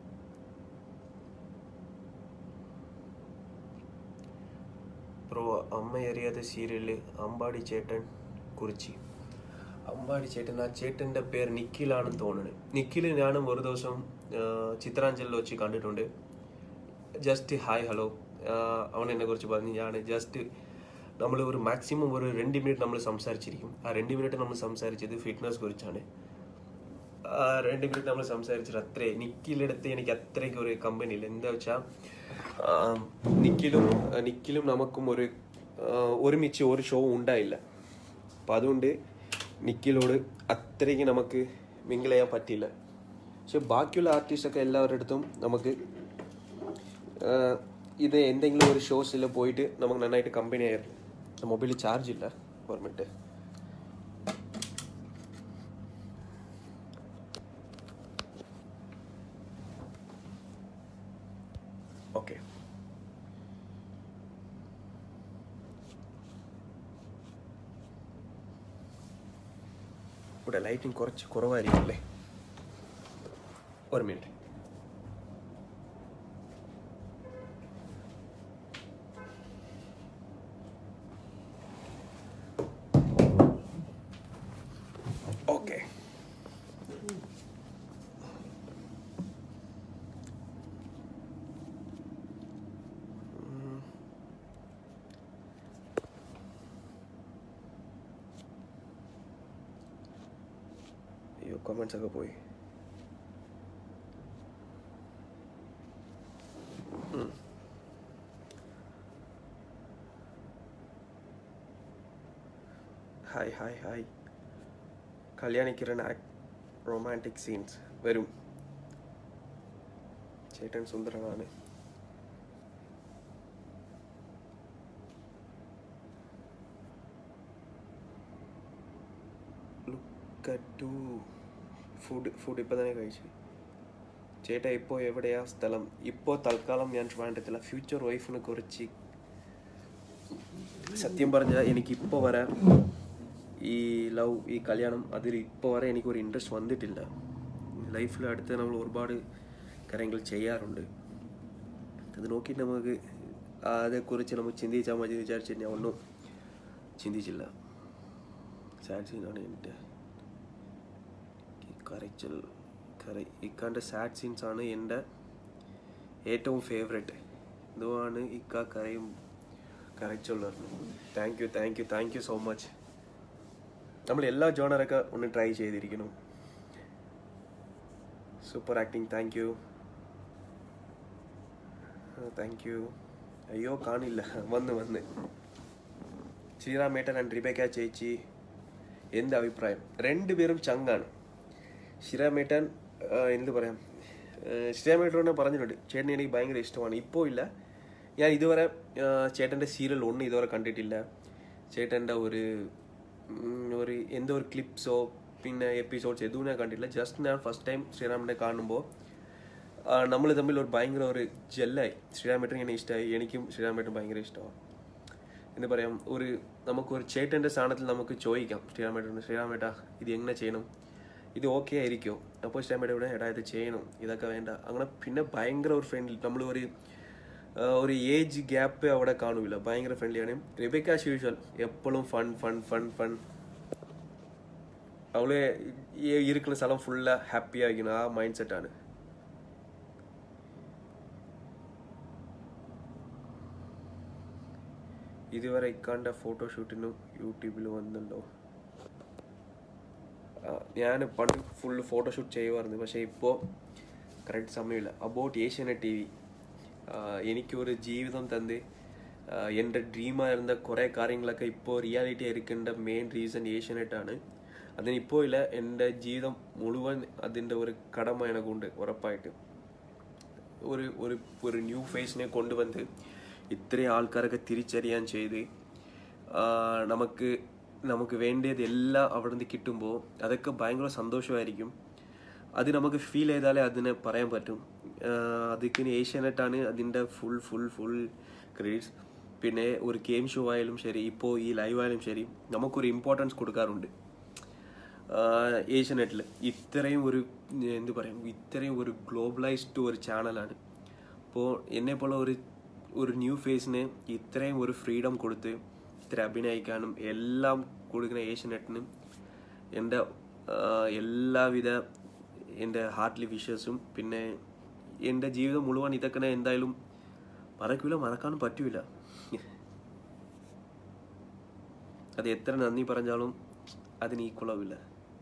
ബ്രോ, അമ്മ അറിയാത്ത സീരിയല് അമ്പാടി ചേട്ടൻ കുറിച്ച്. അമ്പാടി ചേട്ടൻ, ആ ചേട്ടൻ്റെ പേര് നിഖിലാണെന്ന് തോന്നുന്നത്. നിഖിൽ ഞാനും ഒരു ദിവസം ചിത്രാഞ്ജലിൽ വെച്ച് കണ്ടിട്ടുണ്ട്. ജസ്റ്റ് ഹായ് ഹലോ അവൻ എന്നെ കുറിച്ച് പറഞ്ഞ് ഞാൻ ജസ്റ്റ് നമ്മൾ ഒരു മാക്സിമം ഒരു രണ്ട് മിനിറ്റ് നമ്മൾ സംസാരിച്ചിരിക്കും. ആ രണ്ട് മിനിറ്റ് നമ്മൾ സംസാരിച്ചത് ഫിറ്റ്നസ് കുറിച്ചാണ്. ആ രണ്ട് മിനിറ്റ് നമ്മൾ സംസാരിച്ചത് അത്രേ. നിഖിലെടുത്ത് എനിക്ക് അത്രയ്ക്ക് ഒരു കമ്പനിയില്ല. എന്താ വെച്ചാൽ നിഖിലും നിഖിലും നമുക്കും ഒരു ഒരുമിച്ച് ഒരു ഷോ ഉണ്ടായില്ല. അപ്പം അതുകൊണ്ട് നിഖിലോട് അത്രയ്ക്ക് നമുക്ക് മിങ്കിൾ ചെയ്യാൻ പറ്റിയില്ല. പക്ഷെ ബാക്കിയുള്ള ആർട്ടിസ്റ്റൊക്കെ എല്ലാവരുടെ അടുത്തും നമുക്ക് ഇത് എന്തെങ്കിലും ഒരു ഷോസിൽ പോയിട്ട് നമുക്ക് നന്നായിട്ട് കമ്പനി ആയിരുന്നു. മൊബൈലിൽ ചാർജ് ഇല്ല, ഒരു മിനിറ്റ്. ഓക്കെ, ഇവിടെ ലൈറ്റിങ് കുറച്ച് കുറവായിരിക്കും അല്ലേ? ഒരു മിനിറ്റ്. ഓക്കെ, അയ്യോ കമൻസ് ഒക്കെ പോയി. Hi hi hi. Kalyani Kiran act romantic scenes വരും. ചേട്ടൻ സുന്ദരനാണ്. ഇക്ക ടു ഫുഡ് ഫുഡ് ഇപ്പോൾ തന്നെ കഴിച്ചു. ചേട്ടാ ഇപ്പോൾ എവിടെയാ സ്ഥലം? ഇപ്പോൾ തൽക്കാലം ഞാൻ ട്രിവാൻഡ്രത്തില്ല. ഫ്യൂച്ചർ വൈഫിനെ കുറിച്ച് സത്യം പറഞ്ഞാൽ എനിക്കിപ്പോൾ വരാൻ ഈ ലവ് ഈ കല്യാണം അതിൽ ഇപ്പോൾ വരെ എനിക്കൊരു ഇൻട്രസ്റ്റ് വന്നിട്ടില്ല. ലൈഫിൽ അടുത്ത് നമ്മൾ ഒരുപാട് കാര്യങ്ങൾ ചെയ്യാറുണ്ട്. അത് നോക്കിയിട്ട് നമുക്ക് അതേക്കുറിച്ച് നമുക്ക് ചിന്തിച്ചാൽ മതി വിചാരിച്ച് ഞാൻ ഒന്നും ചിന്തിച്ചില്ല. സാഡ് സീനാണ് എൻ്റെ കരച്ചിൽ കറി ഇക്കാൻ്റെ സാഡ് സീൻസാണ് എൻ്റെ ഏറ്റവും ഫേവറേറ്റ്. ഇതുമാണ് ഇക്ക കരയും കരച്ചുള്ളത്. Thank you thank you thank you so much. നമ്മൾ എല്ലാ ജോണറൊക്കെ ഒന്ന് ട്രൈ ചെയ്തിരിക്കുന്നു. Super acting. Thank you thank you. അയ്യോ കാണില്ല. വന്ന് വന്ന് ശ്രീറാമേട്ടൻ ആൻഡ് റിബേക്ക ചേച്ചി എന്ത് അഭിപ്രായം? രണ്ടുപേരും ചങ്കാണ്. ശ്രീറാമേട്ടൻ എന്ത് പറയാം, ശ്രീറാമേട്ടനോട് പറഞ്ഞിട്ടുണ്ട് ചേട്ടൻ എനിക്ക് ഭയങ്കര ഇഷ്ടമാണ്. ഇപ്പോൾ ഇല്ല, ഞാൻ ഇതുവരെ ചേട്ടൻ്റെ സീരിയൽ ഒന്നും ഇതുവരെ കണ്ടിട്ടില്ല. ചേട്ടൻ്റെ ഒരു ഒരു എന്തോ ഒരു ക്ലിപ്സോ പിന്നെ എപ്പിസോഡ്സ് എതുവും ഞാൻ കണ്ടിട്ടില്ല. ജസ്റ്റ് ഞാൻ ഫസ്റ്റ് ടൈം ശ്രീറാമേട്ടനെ കാണുമ്പോൾ നമ്മൾ തമ്മിൽ ഒരു ഭയങ്കര ഒരു ജെല്ലായി. ശ്രീറാമേട്ടൻ ഇങ്ങനെ ഇഷ്ടമായി, എനിക്കും ശ്രീറാമേട്ടൻ ഭയങ്കര ഇഷ്ടമാണ്. എന്താ പറയാം, ഒരു നമുക്കൊരു ചേട്ടൻ്റെ സ്ഥാനത്തിൽ നമുക്ക് ചോദിക്കാം ശ്രീറാമേട്ടൻ, ശ്രീറാമേട്ടാ ഇത് എങ്ങനെ ചെയ്യണം, ഇത് ഓക്കെ ആയിരിക്കുമോ? അപ്പോൾ ശ്രീറാമേട്ടൻ ഇവിടെ എടാ ഇത് ചെയ്യണം, ഇതൊക്കെ വേണ്ട അങ്ങനെ. പിന്നെ ഭയങ്കര ഒരു ഫ്രണ്ട്ലി, നമ്മൾ ഒരു ഒരു ഏജ് ഗ്യാപ്പ് അവിടെ കാണൂല, ഭയങ്കര ഫ്രണ്ട്ലിയാണ്. റിബേക്ക ആസ് യൂഷ്വൽ എപ്പോഴും ഫൺ ഫൺ ഫൺ ഫൺ. അവള് ഇരിക്കുന്ന സ്ഥലം ഫുള്ള് ഹാപ്പി ആയിരിക്കണം, ആ മൈൻഡ് സെറ്റാണ്. ഇതുവരെ ഇക്കാണ്ട ഫോട്ടോഷൂട്ടിനും യൂട്യൂബിൽ വന്നുണ്ടോ? ഞാൻ പണ്ട് ഫുള്ള് ഫോട്ടോഷൂട്ട് ചെയ്യുമായിരുന്നു, പക്ഷേ ഇപ്പോൾ കറക്റ്റ് സമയമില്ല. അബൌട്ട് ഏഷ്യാനെറ്റ് ടി വി എനിക്കൊരു ജീവിതം തന്ന് എൻ്റെ ഡ്രീമായിരുന്ന കുറേ കാര്യങ്ങളൊക്കെ ഇപ്പോൾ റിയാലിറ്റി ആയിരിക്കേണ്ട മെയിൻ റീസൺ ഏഷ്യാനെറ്റാണ്. അതിനിപ്പോൾ ഇല്ല, എൻ്റെ ജീവിതം മുഴുവൻ അതിൻ്റെ ഒരു കടമ എനക്കുണ്ട് ഉറപ്പായിട്ട്. ഒരു ഒരു ഒരു ന്യൂ ഫേസിനെ കൊണ്ടുവന്ന് ഇത്രയും ആൾക്കാരൊക്കെ തിരിച്ചറിയാൻ ചെയ്ത് നമുക്ക് നമുക്ക് വേണ്ടത് എല്ലാം അവിടെ നിന്ന് കിട്ടുമ്പോൾ അതൊക്കെ ഭയങ്കര സന്തോഷമായിരിക്കും. അത് നമുക്ക് ഫീൽ ചെയ്താലേ അതിനെ പറയാൻ പറ്റും. അതിന് ഏഷ്യാനെറ്റാണ് അതിൻ്റെ ഫുൾ ഫുൾ ഫുൾ ക്രെഡിറ്റ്സ്. പിന്നെ ഒരു ഗെയിം ഷോ ആയാലും ശരി, ഇപ്പോൾ ഈ ലൈവ് ആയാലും ശരി, നമുക്കൊരു ഇമ്പോർട്ടൻസ് കൊടുക്കാറുണ്ട് ഏഷ്യാനെറ്റിൽ. ഇത്രയും ഒരു എന്ത് പറയും, ഇത്രയും ഒരു ഗ്ലോബലൈസ്ഡ് ഒരു ചാനലാണ്. അപ്പോൾ എന്നെപ്പോലെ ഒരു ഒരു ന്യൂ ഫേസിന് ഇത്രയും ഒരു ഫ്രീഡം കൊടുത്ത് ഇത്ര അഭിനയിക്കാനും എല്ലാം കൊടുക്കുന്ന ഏഷ്യാനെറ്റിന് എൻ്റെ എല്ലാവിധ എൻ്റെ ഹാർട്ട്ലി വിഷസും. പിന്നെ എൻ്റെ ജീവിതം മുഴുവൻ ഇതൊക്കെ എന്തായാലും മറക്കില്ല, മറക്കാനും പറ്റൂല. അത് എത്ര നന്ദി പറഞ്ഞാലും അതിന് ഈക്വലാവില്ല.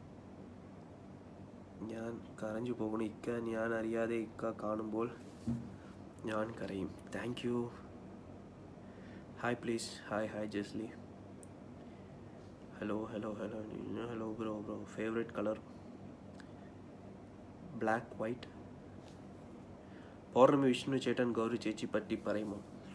ഞാൻ കരഞ്ഞു പോകണം ഇക്ക, ഞാൻ അറിയാതെ ഇക്ക കാണുമ്പോൾ ഞാൻ കരയും. Thank you. Hi please. Hi hi Jasly. Hello hello hello hello bro bro favourite colour black white. Pournami Vishnu ചേട്ടൻ ഗൗരി ചേച്ചി പറ്റി പറയുമോ?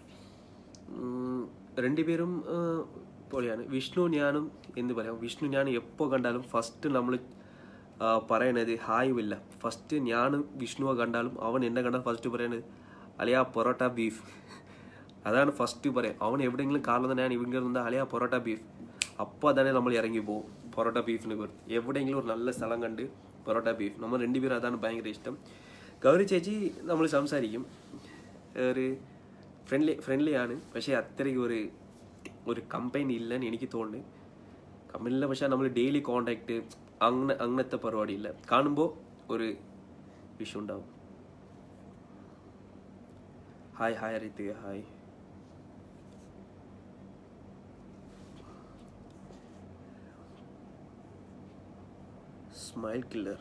രണ്ടുപേരും പൊളിയാണ്. വിഷ്ണു ഞാനും എന്ത് പറയാം, വിഷ്ണു ഞാൻ എപ്പോൾ കണ്ടാലും ഫസ്റ്റ് നമ്മൾ പറയണത് ഹായ് ഇല്ല. ഫസ്റ്റ് ഞാനും വിഷ്ണുവെ കണ്ടാലും അവൻ എന്നെ കണ്ടാൽ ഫസ്റ്റ് പറയണത് അലിയാ പൊറോട്ട ബീഫ്. അതാണ് ഫസ്റ്റ് പറയാം. അവൻ എവിടെയെങ്കിലും കാറിൽ ഞാൻ ഇവിടെ നിന്നാൽ അലിയാ പൊറോട്ട ബീഫ്, അപ്പോൾ തന്നെ നമ്മൾ ഇറങ്ങി പോകും പൊറോട്ട ബീഫിന് പേർ. എവിടെയെങ്കിലും ഒരു നല്ല സ്ഥലം കണ്ട് പൊറോട്ട ബീഫ്, നമ്മൾ രണ്ടുപേരും അതാണ് ഭയങ്കര ഇഷ്ടം. ഗൗരി ചേച്ചി നമ്മൾ സംസാരിക്കും, ഒരു ഫ്രണ്ട്ലി ഫ്രണ്ട്ലിയാണ്, പക്ഷേ അത്രയ്ക്ക് ഒരു ഒരു കമ്പനി ഇല്ലെന്ന് എനിക്ക് തോന്നുന്നു. കമ്പനിയില്ല, പക്ഷേ നമ്മൾ ഡെയിലി കോണ്ടാക്ട് അങ്ങനെ അങ്ങനത്തെ പരിപാടിയില്ല. കാണുമ്പോൾ ഒരു വിഷു ഉണ്ടാവും. Hi hi Rithika hi. Smile killer.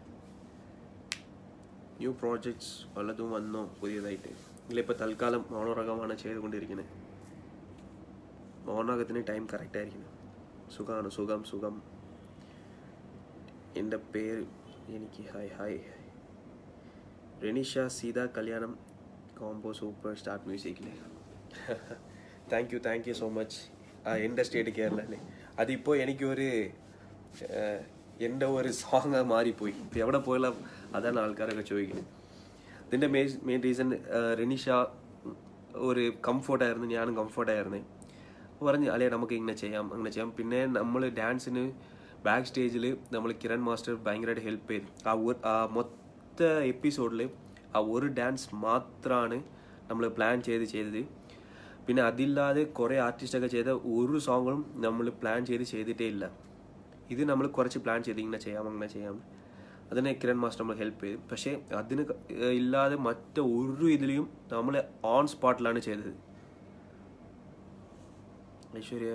New projects വല്ലതും വന്നോ പുതിയതായിട്ട്? ഇല്ല, ഇപ്പോൾ തൽക്കാലം മൗനോരകമാണ് ചെയ്തുകൊണ്ടിരിക്കുന്നത്. മൗനോരകത്തിന് ടൈം കറക്റ്റ് ആയിരിക്കണം. സുഖമാണ്, സുഖം സുഖം. എൻ്റെ പേര് എനിക്ക് ഹായ് ഹായ്. റെനിഷ സീത കല്യാണം കോംബോ സൂപ്പർ സ്റ്റാർട്ട് മ്യൂസിക്കിലെ. Thank you thank you so much. എൻ്റെ സ്റ്റേറ്റ് കേരള അല്ലേ. അതിപ്പോൾ എനിക്കൊരു എൻ്റെ ഒരു സോങ്ങായി മാറിപ്പോയി. ഇപ്പോൾ എവിടെ പോയാലും അതാണ് ആൾക്കാരൊക്കെ ചോദിക്കുന്നത്. ഇതിൻ്റെ മെയിൻ മെയിൻ റീസൺ റെനിഷ ഒരു കംഫർട്ടായിരുന്നു, ഞാനും കംഫർട്ടായിരുന്നു. അപ്പോൾ പറഞ്ഞ് അല്ലേ നമുക്ക് ഇങ്ങനെ ചെയ്യാം അങ്ങനെ ചെയ്യാം. പിന്നെ നമ്മൾ ഡാൻസിന് ബാക്ക് സ്റ്റേജിൽ നമ്മൾ കിരൺ മാസ്റ്റർ ഭയങ്കരമായിട്ട് ഹെൽപ്പ് ചെയ്തു. ആ ഒരു ആ മൊത്ത എപ്പിസോഡിൽ ആ ഒരു ഡാൻസ് മാത്രമാണ് നമ്മൾ പ്ലാൻ ചെയ്ത് ചെയ്തത്. പിന്നെ അതില്ലാതെ കുറേ ആർട്ടിസ്റ്റൊക്കെ ചെയ്ത ഒരു സോങ്ങും നമ്മൾ പ്ലാൻ ചെയ്ത് ചെയ്തിട്ടേ ഇല്ല. ഇത് നമ്മൾ കുറച്ച് പ്ലാൻ ചെയ്ത് ഇങ്ങനെ ചെയ്യാം അങ്ങനെ ചെയ്യാം, അതിനെ കിരൺ മാസ്റ്റർ നമ്മൾ ഹെൽപ്പ് ചെയ്തു. പക്ഷേ അതിന് ഇല്ലാതെ മറ്റൊരു ഇതിലും നമ്മൾ ഓൺ സ്പോട്ടിലാണ് ചെയ്തത്. ഐശ്വര്യ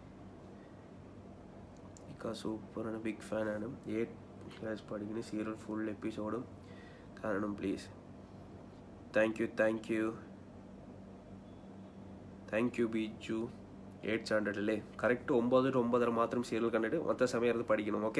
ഇക്ക സൂപ്പറാണ്, ബിഗ് ഫാനാണ്. എയ്റ്റ് ക്ലാസ് പഠിക്കുന്ന സീരിയൽ ഫുൾ എപ്പിസോഡും കാണണം please. Thank you thank you thank you Biju. Eight standard അല്ലേ? കറക്റ്റ് ഒമ്പത് ടു ഒമ്പതര മാത്രം സീരിയൽ കണ്ടിട്ട് മൊത്ത സമയം അത് പഠിക്കണം. ഓക്കെ.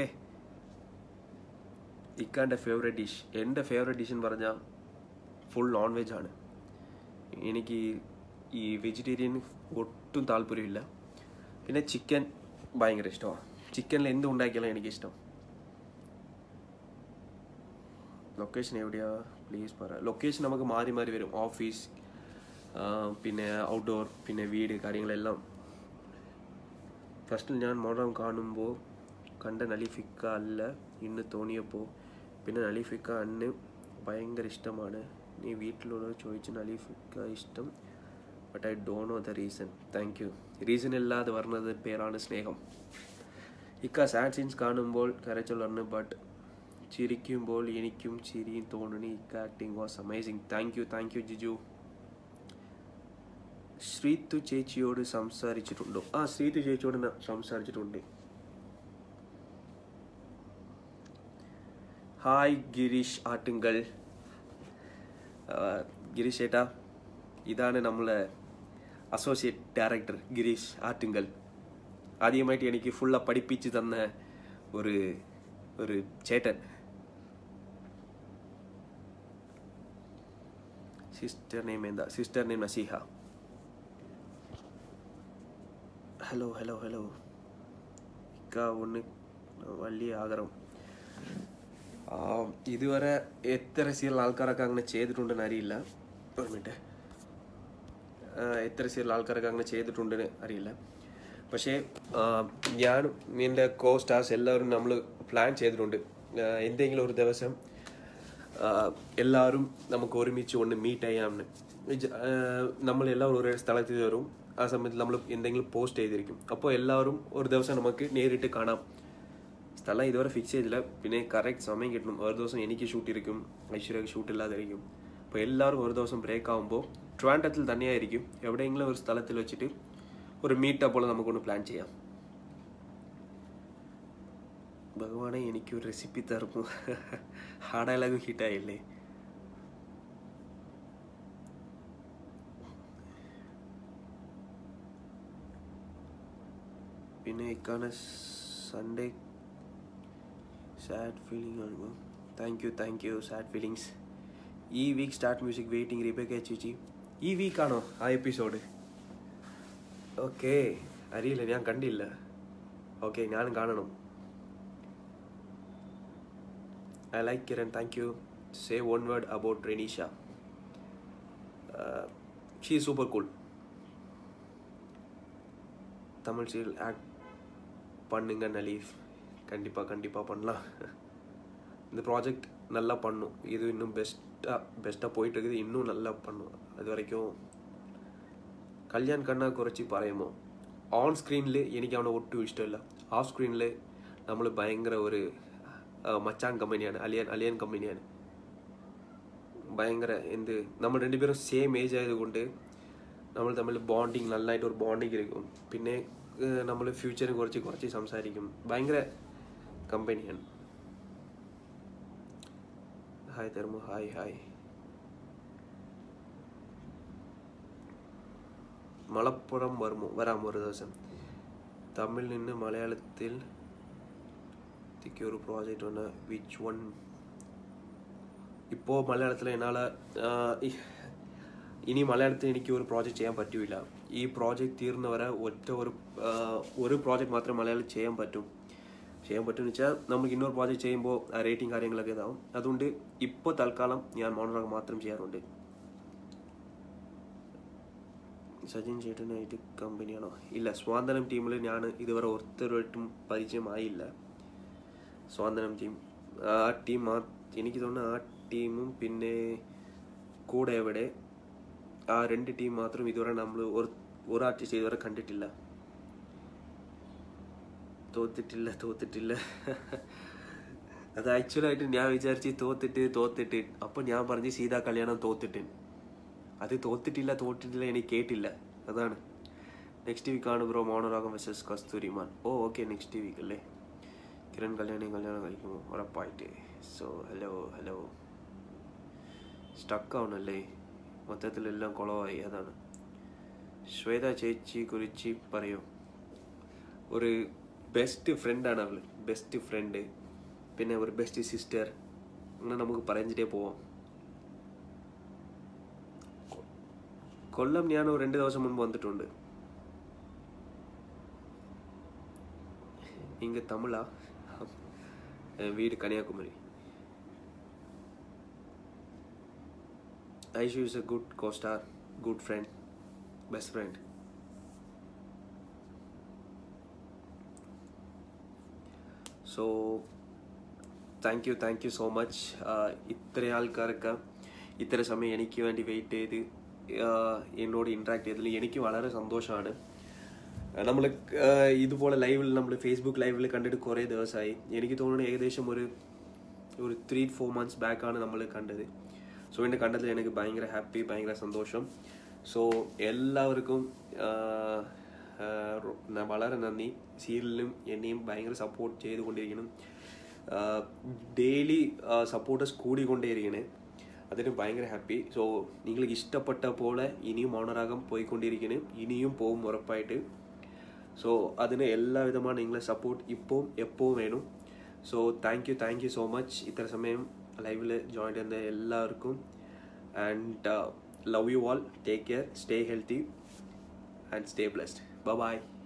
ഇക്കാൻ്റെ ഫേവറേറ്റ് ഡിഷ്, എൻ്റെ ഫേവറേറ്റ് ഡിഷ് എന്ന് പറഞ്ഞാൽ ഫുൾ നോൺ വെജ് ആണ്. എനിക്ക് ഈ വെജിറ്റേറിയൻ ഒട്ടും താല്പര്യമില്ല. പിന്നെ ചിക്കൻ ഭയങ്കര ഇഷ്ടമാണ്. ചിക്കനിൽ എന്ത് ഉണ്ടാക്കിയാലും എനിക്കിഷ്ടം. ലൊക്കേഷൻ എവിടെയാ പ്ലീസ് പറ. ലൊക്കേഷൻ നമുക്ക് മാറി മാറി വരും. ഓഫീസ്, പിന്നെ ഔട്ട്ഡോർ, പിന്നെ വീട്, കാര്യങ്ങളെല്ലാം. ഫസ്റ്റിൽ ഞാൻ മോഡം കാണുമ്പോൾ കണ്ട നലീഫിക്ക അല്ല ഇന്ന് തോന്നിയപ്പോൾ പിന്നെ നലീഫിക്ക അന്ന് ഭയങ്കര ഇഷ്ടമാണ്. നീ വീട്ടിലുള്ളത് ചോദിച്ച് നലീഫിക്ക ഇഷ്ടം, but I don't know the reason. Thank you. Reason ഇല്ലാതെ പറഞ്ഞത് പേരാണ് സ്നേഹം. ഇക്ക സാഡ് സീൻസ് കാണുമ്പോൾ കരച്ചുള്ളു, ബട്ട് ചിരിക്കുമ്പോൾ എനിക്കും ചിരിയും തോന്നുന്നു. ഇക്ക acting was amazing. Thank you thank you Jiju. Sreethu ചേച്ചിയോട് സംസാരിച്ചിട്ടുണ്ടോ? ആ ശ്രീതു ചേച്ചിയോട് സംസാരിച്ചിട്ടുണ്ട്. ഹായ് ഗിരീഷ് ആട്ടുങ്കൽ. ഗിരീഷ് ചേട്ടാ, ഇതാണ് നമ്മളെ അസോസിയേറ്റ് ഡയറക്ടർ ഗിരീഷ് ആട്ടുങ്കൽ. ആദ്യമായിട്ട് എനിക്ക് ഫുള്ള പഠിപ്പിച്ച് തന്ന ഒരു ഒരു ചേട്ടൻ. സിസ്റ്റർ നെയിം എന്താ? Sister name Naseeha. Hello hello hello ഇക്ക ഒന്ന് വലിയ ആഗ്രഹം. ഇതുവരെ എത്ര സീരിയൽ ആൾക്കാരൊക്കെ അങ്ങനെ ചെയ്തിട്ടുണ്ടെന്ന് അറിയില്ല. ഒരു മിനിറ്റ്. എത്ര സീരിയൽ ആൾക്കാരൊക്കെ അങ്ങനെ ചെയ്തിട്ടുണ്ടെന്ന് അറിയില്ല. പക്ഷേ ഞാനും എൻ്റെ കോ സ്റ്റാർസ് എല്ലാവരും നമ്മൾ പ്ലാൻ ചെയ്തിട്ടുണ്ട്. എന്തെങ്കിലും ഒരു ദിവസം എല്ലാവരും നമുക്ക് ഒരുമിച്ച് കൊണ്ട് മീറ്റ് ചെയ്യാമെന്ന്. നമ്മളെല്ലാവരും ഒരേ സ്ഥലത്ത് വരും. ആ സമയത്ത് നമ്മൾ എന്തെങ്കിലും പോസ്റ്റ് ചെയ്തിരിക്കും. അപ്പോൾ എല്ലാവരും ഒരു ദിവസം നമുക്ക് നേരിട്ട് കാണാം. സ്ഥലം ഇതുവരെ ഫിക്സ് ചെയ്തില്ല. പിന്നെ കറക്റ്റ് സമയം കിട്ടണം. ഒരു ദിവസം എനിക്ക് ഷൂട്ടിരിക്കും, ഐശ്വര്യക്ക് ഷൂട്ടില്ലാതിരിക്കും. അപ്പോൾ എല്ലാവരും ഒരു ദിവസം ബ്രേക്ക് ആകുമ്പോൾ ട്രിവാൻഡ്രത്തിൽ തന്നെയായിരിക്കും, എവിടെയെങ്കിലും ഒരു സ്ഥലത്തിൽ വെച്ചിട്ട് ഒരു മീറ്റപ്പോൾ നമുക്കൊന്ന് പ്ലാൻ ചെയ്യാം. ഭഗവാനെ എനിക്കൊരു റെസിപ്പി തരുന്നു. ആ ഡയലോഗ് ഹിറ്റായില്ലേ? പിന്നെ ഇക്കാണ് സൺഡേ സാഡ് ഫീലിംഗ് ആണ്. Thank you thank you. Sad feelings. ഈ week start music waiting Rebecca ചേച്ചി. ഈ വീക്കാണോ ആ എപ്പിസോഡ്? ഓക്കെ, അറിയില്ല, ഞാൻ കണ്ടില്ല. ഓക്കെ, ഞാനും കാണണം. I like Kiran, thank you. Say one word about Renisha. Uh, she is super cool. Tamil serial act பண்ணுங்க நலீஃப். கண்டிப்பாக கண்டிப்பாக பண்ணலாம். இந்த ப்ராஜெக்ட் நல்லா பண்ணும். இது இன்னும் பெஸ்ட்டாக பெஸ்ட்டாக போயிட்டு இருக்குது. இன்னும் நல்லா பண்ணும். அது வரைக்கும் കല്യാൺ കണ്ണ കുറച്ച് പറയുമോ? ഓൺ സ്ക്രീനിൽ എനിക്ക് അവനെ ഒട്ടും ഇഷ്ടമില്ല. ഓഫ് സ്ക്രീനിൽ നമ്മൾ ഭയങ്കര ഒരു മച്ചാൻ കമ്പനിയാണ്, അലിയൻ അലിയൻ കമ്പനിയാണ്. ഭയങ്കര എന്ത്, നമ്മൾ രണ്ടുപേരും സെയിം ഏജ് ആയതുകൊണ്ട് നമ്മൾ തമ്മിൽ ബോണ്ടിങ്, നല്ലതായിട്ട് ഒരു ബോണ്ടിങ് ഇരിക്കും. പിന്നെ നമ്മൾ ഫ്യൂച്ചറിനെ കുറിച്ച് കുറച്ച് സംസാരിക്കും. ഭയങ്കര കമ്പനിയാണ്. ഹായ് തരുമോ? Hi hi. മലപ്പുറം വരുമോ? വരാം ഒരു ദിവസം. തമിഴിൽ നിന്ന് മലയാളത്തിൽ ഒരു പ്രോജക്റ്റ് ഉണ്ട്. Which one? ഇപ്പോൾ മലയാളത്തിൽ എന്നാൽ ഇനി മലയാളത്തിൽ എനിക്ക് ഒരു പ്രോജക്റ്റ് ചെയ്യാൻ പറ്റില്ല. ഈ പ്രോജക്റ്റ് തീർന്നവരെ ഒറ്റ ഒരു ഒരു പ്രോജക്റ്റ് മാത്രമേ മലയാളം ചെയ്യാൻ പറ്റും. ചെയ്യാൻ പറ്റുമെന്ന് വെച്ചാൽ നമുക്ക് ഇന്നൊരു പ്രോജക്റ്റ് ചെയ്യുമ്പോൾ ആ റേറ്റിംഗ് കാര്യങ്ങളൊക്കെ ഇതാവും. അതുകൊണ്ട് ഇപ്പോൾ തൽക്കാലം ഞാൻ മോണോറാഗ് മാത്രം ചെയ്യാറുണ്ട്. സജിൻ ചേട്ടനായിട്ട് കമ്പനിയാണോ? ഇല്ല, സ്വാന്തനം ടീമിൽ ഞാൻ ഇതുവരെ ഒരുത്തരുമായിട്ടും പരിചയമായില്ല. സ്വാന്തനം ടീം ആ ടീം മാ എനിക്ക് തോന്നുന്നു ആ ടീമും പിന്നെ കൂടെ എവിടെ ആ രണ്ട് ടീം മാത്രം ഇതുവരെ നമ്മൾ ഒരു ഒരു ആർട്ടിസ്റ്റ് ഇതുവരെ കണ്ടിട്ടില്ല. തോത്തിട്ടില്ല തോത്തിട്ടില്ല അത് ആക്ച്വലായിട്ട് ഞാൻ വിചാരിച്ച് തോത്തിട്ട് തോത്തിട്ട് അപ്പോൾ ഞാൻ പറഞ്ഞ് സീതാ കല്യാണം തോത്തിട്ട്. അത് തോത്തിട്ടില്ല തോത്തിട്ടില്ല എനിക്ക് കേട്ടില്ല. അതാണ്. നെക്സ്റ്റ് വീക്കാണ് ബ്രോ മോണോറാഗം വെസസ് കസ്തൂരിമാൻ. ഓ ഓക്കെ, നെക്സ്റ്റ് വീക്ക് അല്ലേ? കിരൺ കല്യാണി കല്യാണം കഴിക്കുമോ? ഉറപ്പായിട്ട്. സോ ഹലോ ഹലോ സ്റ്റക്ക് ആവണല്ലേ, മൊത്തത്തിലെല്ലാം കുളമായി. അതാണ്. ശ്വേത ചേച്ചി കുറിച്ച് പറയൂ. ഒരു ബെസ്റ്റ് ഫ്രണ്ടാണ് അവൾ, ബെസ്റ്റ് ഫ്രണ്ട്, പിന്നെ ഒരു ബെസ്റ്റ് സിസ്റ്റർ, അങ്ങനെ നമുക്ക് പറഞ്ഞിട്ടേ പോവാം. കൊല്ലം ഞാൻ ഒരു രണ്ട് ദിവസം മുൻപ് വന്നിട്ടുണ്ട്. ഇങ്ങ തമിഴാ? വീട് Kanyakumari. Aishu is a good co-star, good friend, best friend. So thank you thank you so much. ഇത്ര ആൾക്കാരൊക്കെ ഇത്ര സമയം എനിക്ക് വേണ്ടി വെയിറ്റ് ചെയ്ത് എന്നോട് ഇൻട്രാക്ട് ചെയ്തതിൽ എനിക്ക് വളരെ സന്തോഷമാണ്. നമ്മൾ ഇതുപോലെ ലൈവിൽ നമ്മൾ ഫേസ്ബുക്ക് ലൈവിൽ കണ്ടിട്ട് കുറേ ദിവസമായി. എനിക്ക് തോന്നുന്നു ഏകദേശം ഒരു ഒരു ത്രീ ഫോർ മന്ത്സ് ബാക്കാണ് നമ്മൾ കണ്ടത്. സോ എന്നെ കണ്ടതിൽ എനിക്ക് ഭയങ്കര ഹാപ്പി, ഭയങ്കര സന്തോഷം. സോ എല്ലാവർക്കും വളരെ നന്ദി. സീരിയലിനും എന്നെയും ഭയങ്കര സപ്പോർട്ട് ചെയ്തുകൊണ്ടിരിക്കണം. ഡെയിലി സപ്പോർട്ടേഴ്സ് കൂടിക്കൊണ്ടേയിരിക്കണേ, അതിന് ഭയങ്കര ഹാപ്പി. സോ നിങ്ങൾക്ക് ഇഷ്ടപ്പെട്ട പോലെ ഇനിയും മോണോറാഗം പോയിക്കൊണ്ടിരിക്കണം, ഇനിയും പോവും ഉറപ്പായിട്ട്. സോ അതിന് എല്ലാവിധമാണ് നിങ്ങളെ സപ്പോർട്ട് ഇപ്പോൾ എപ്പോൾ വേണം. So thank you thank you so much ഇത്ര സമയം ലൈവിൽ ജോയിൻ ചെയ്യുന്ന എല്ലാവർക്കും. And love you all. Take care, stay healthy and stay blessed. Bye by.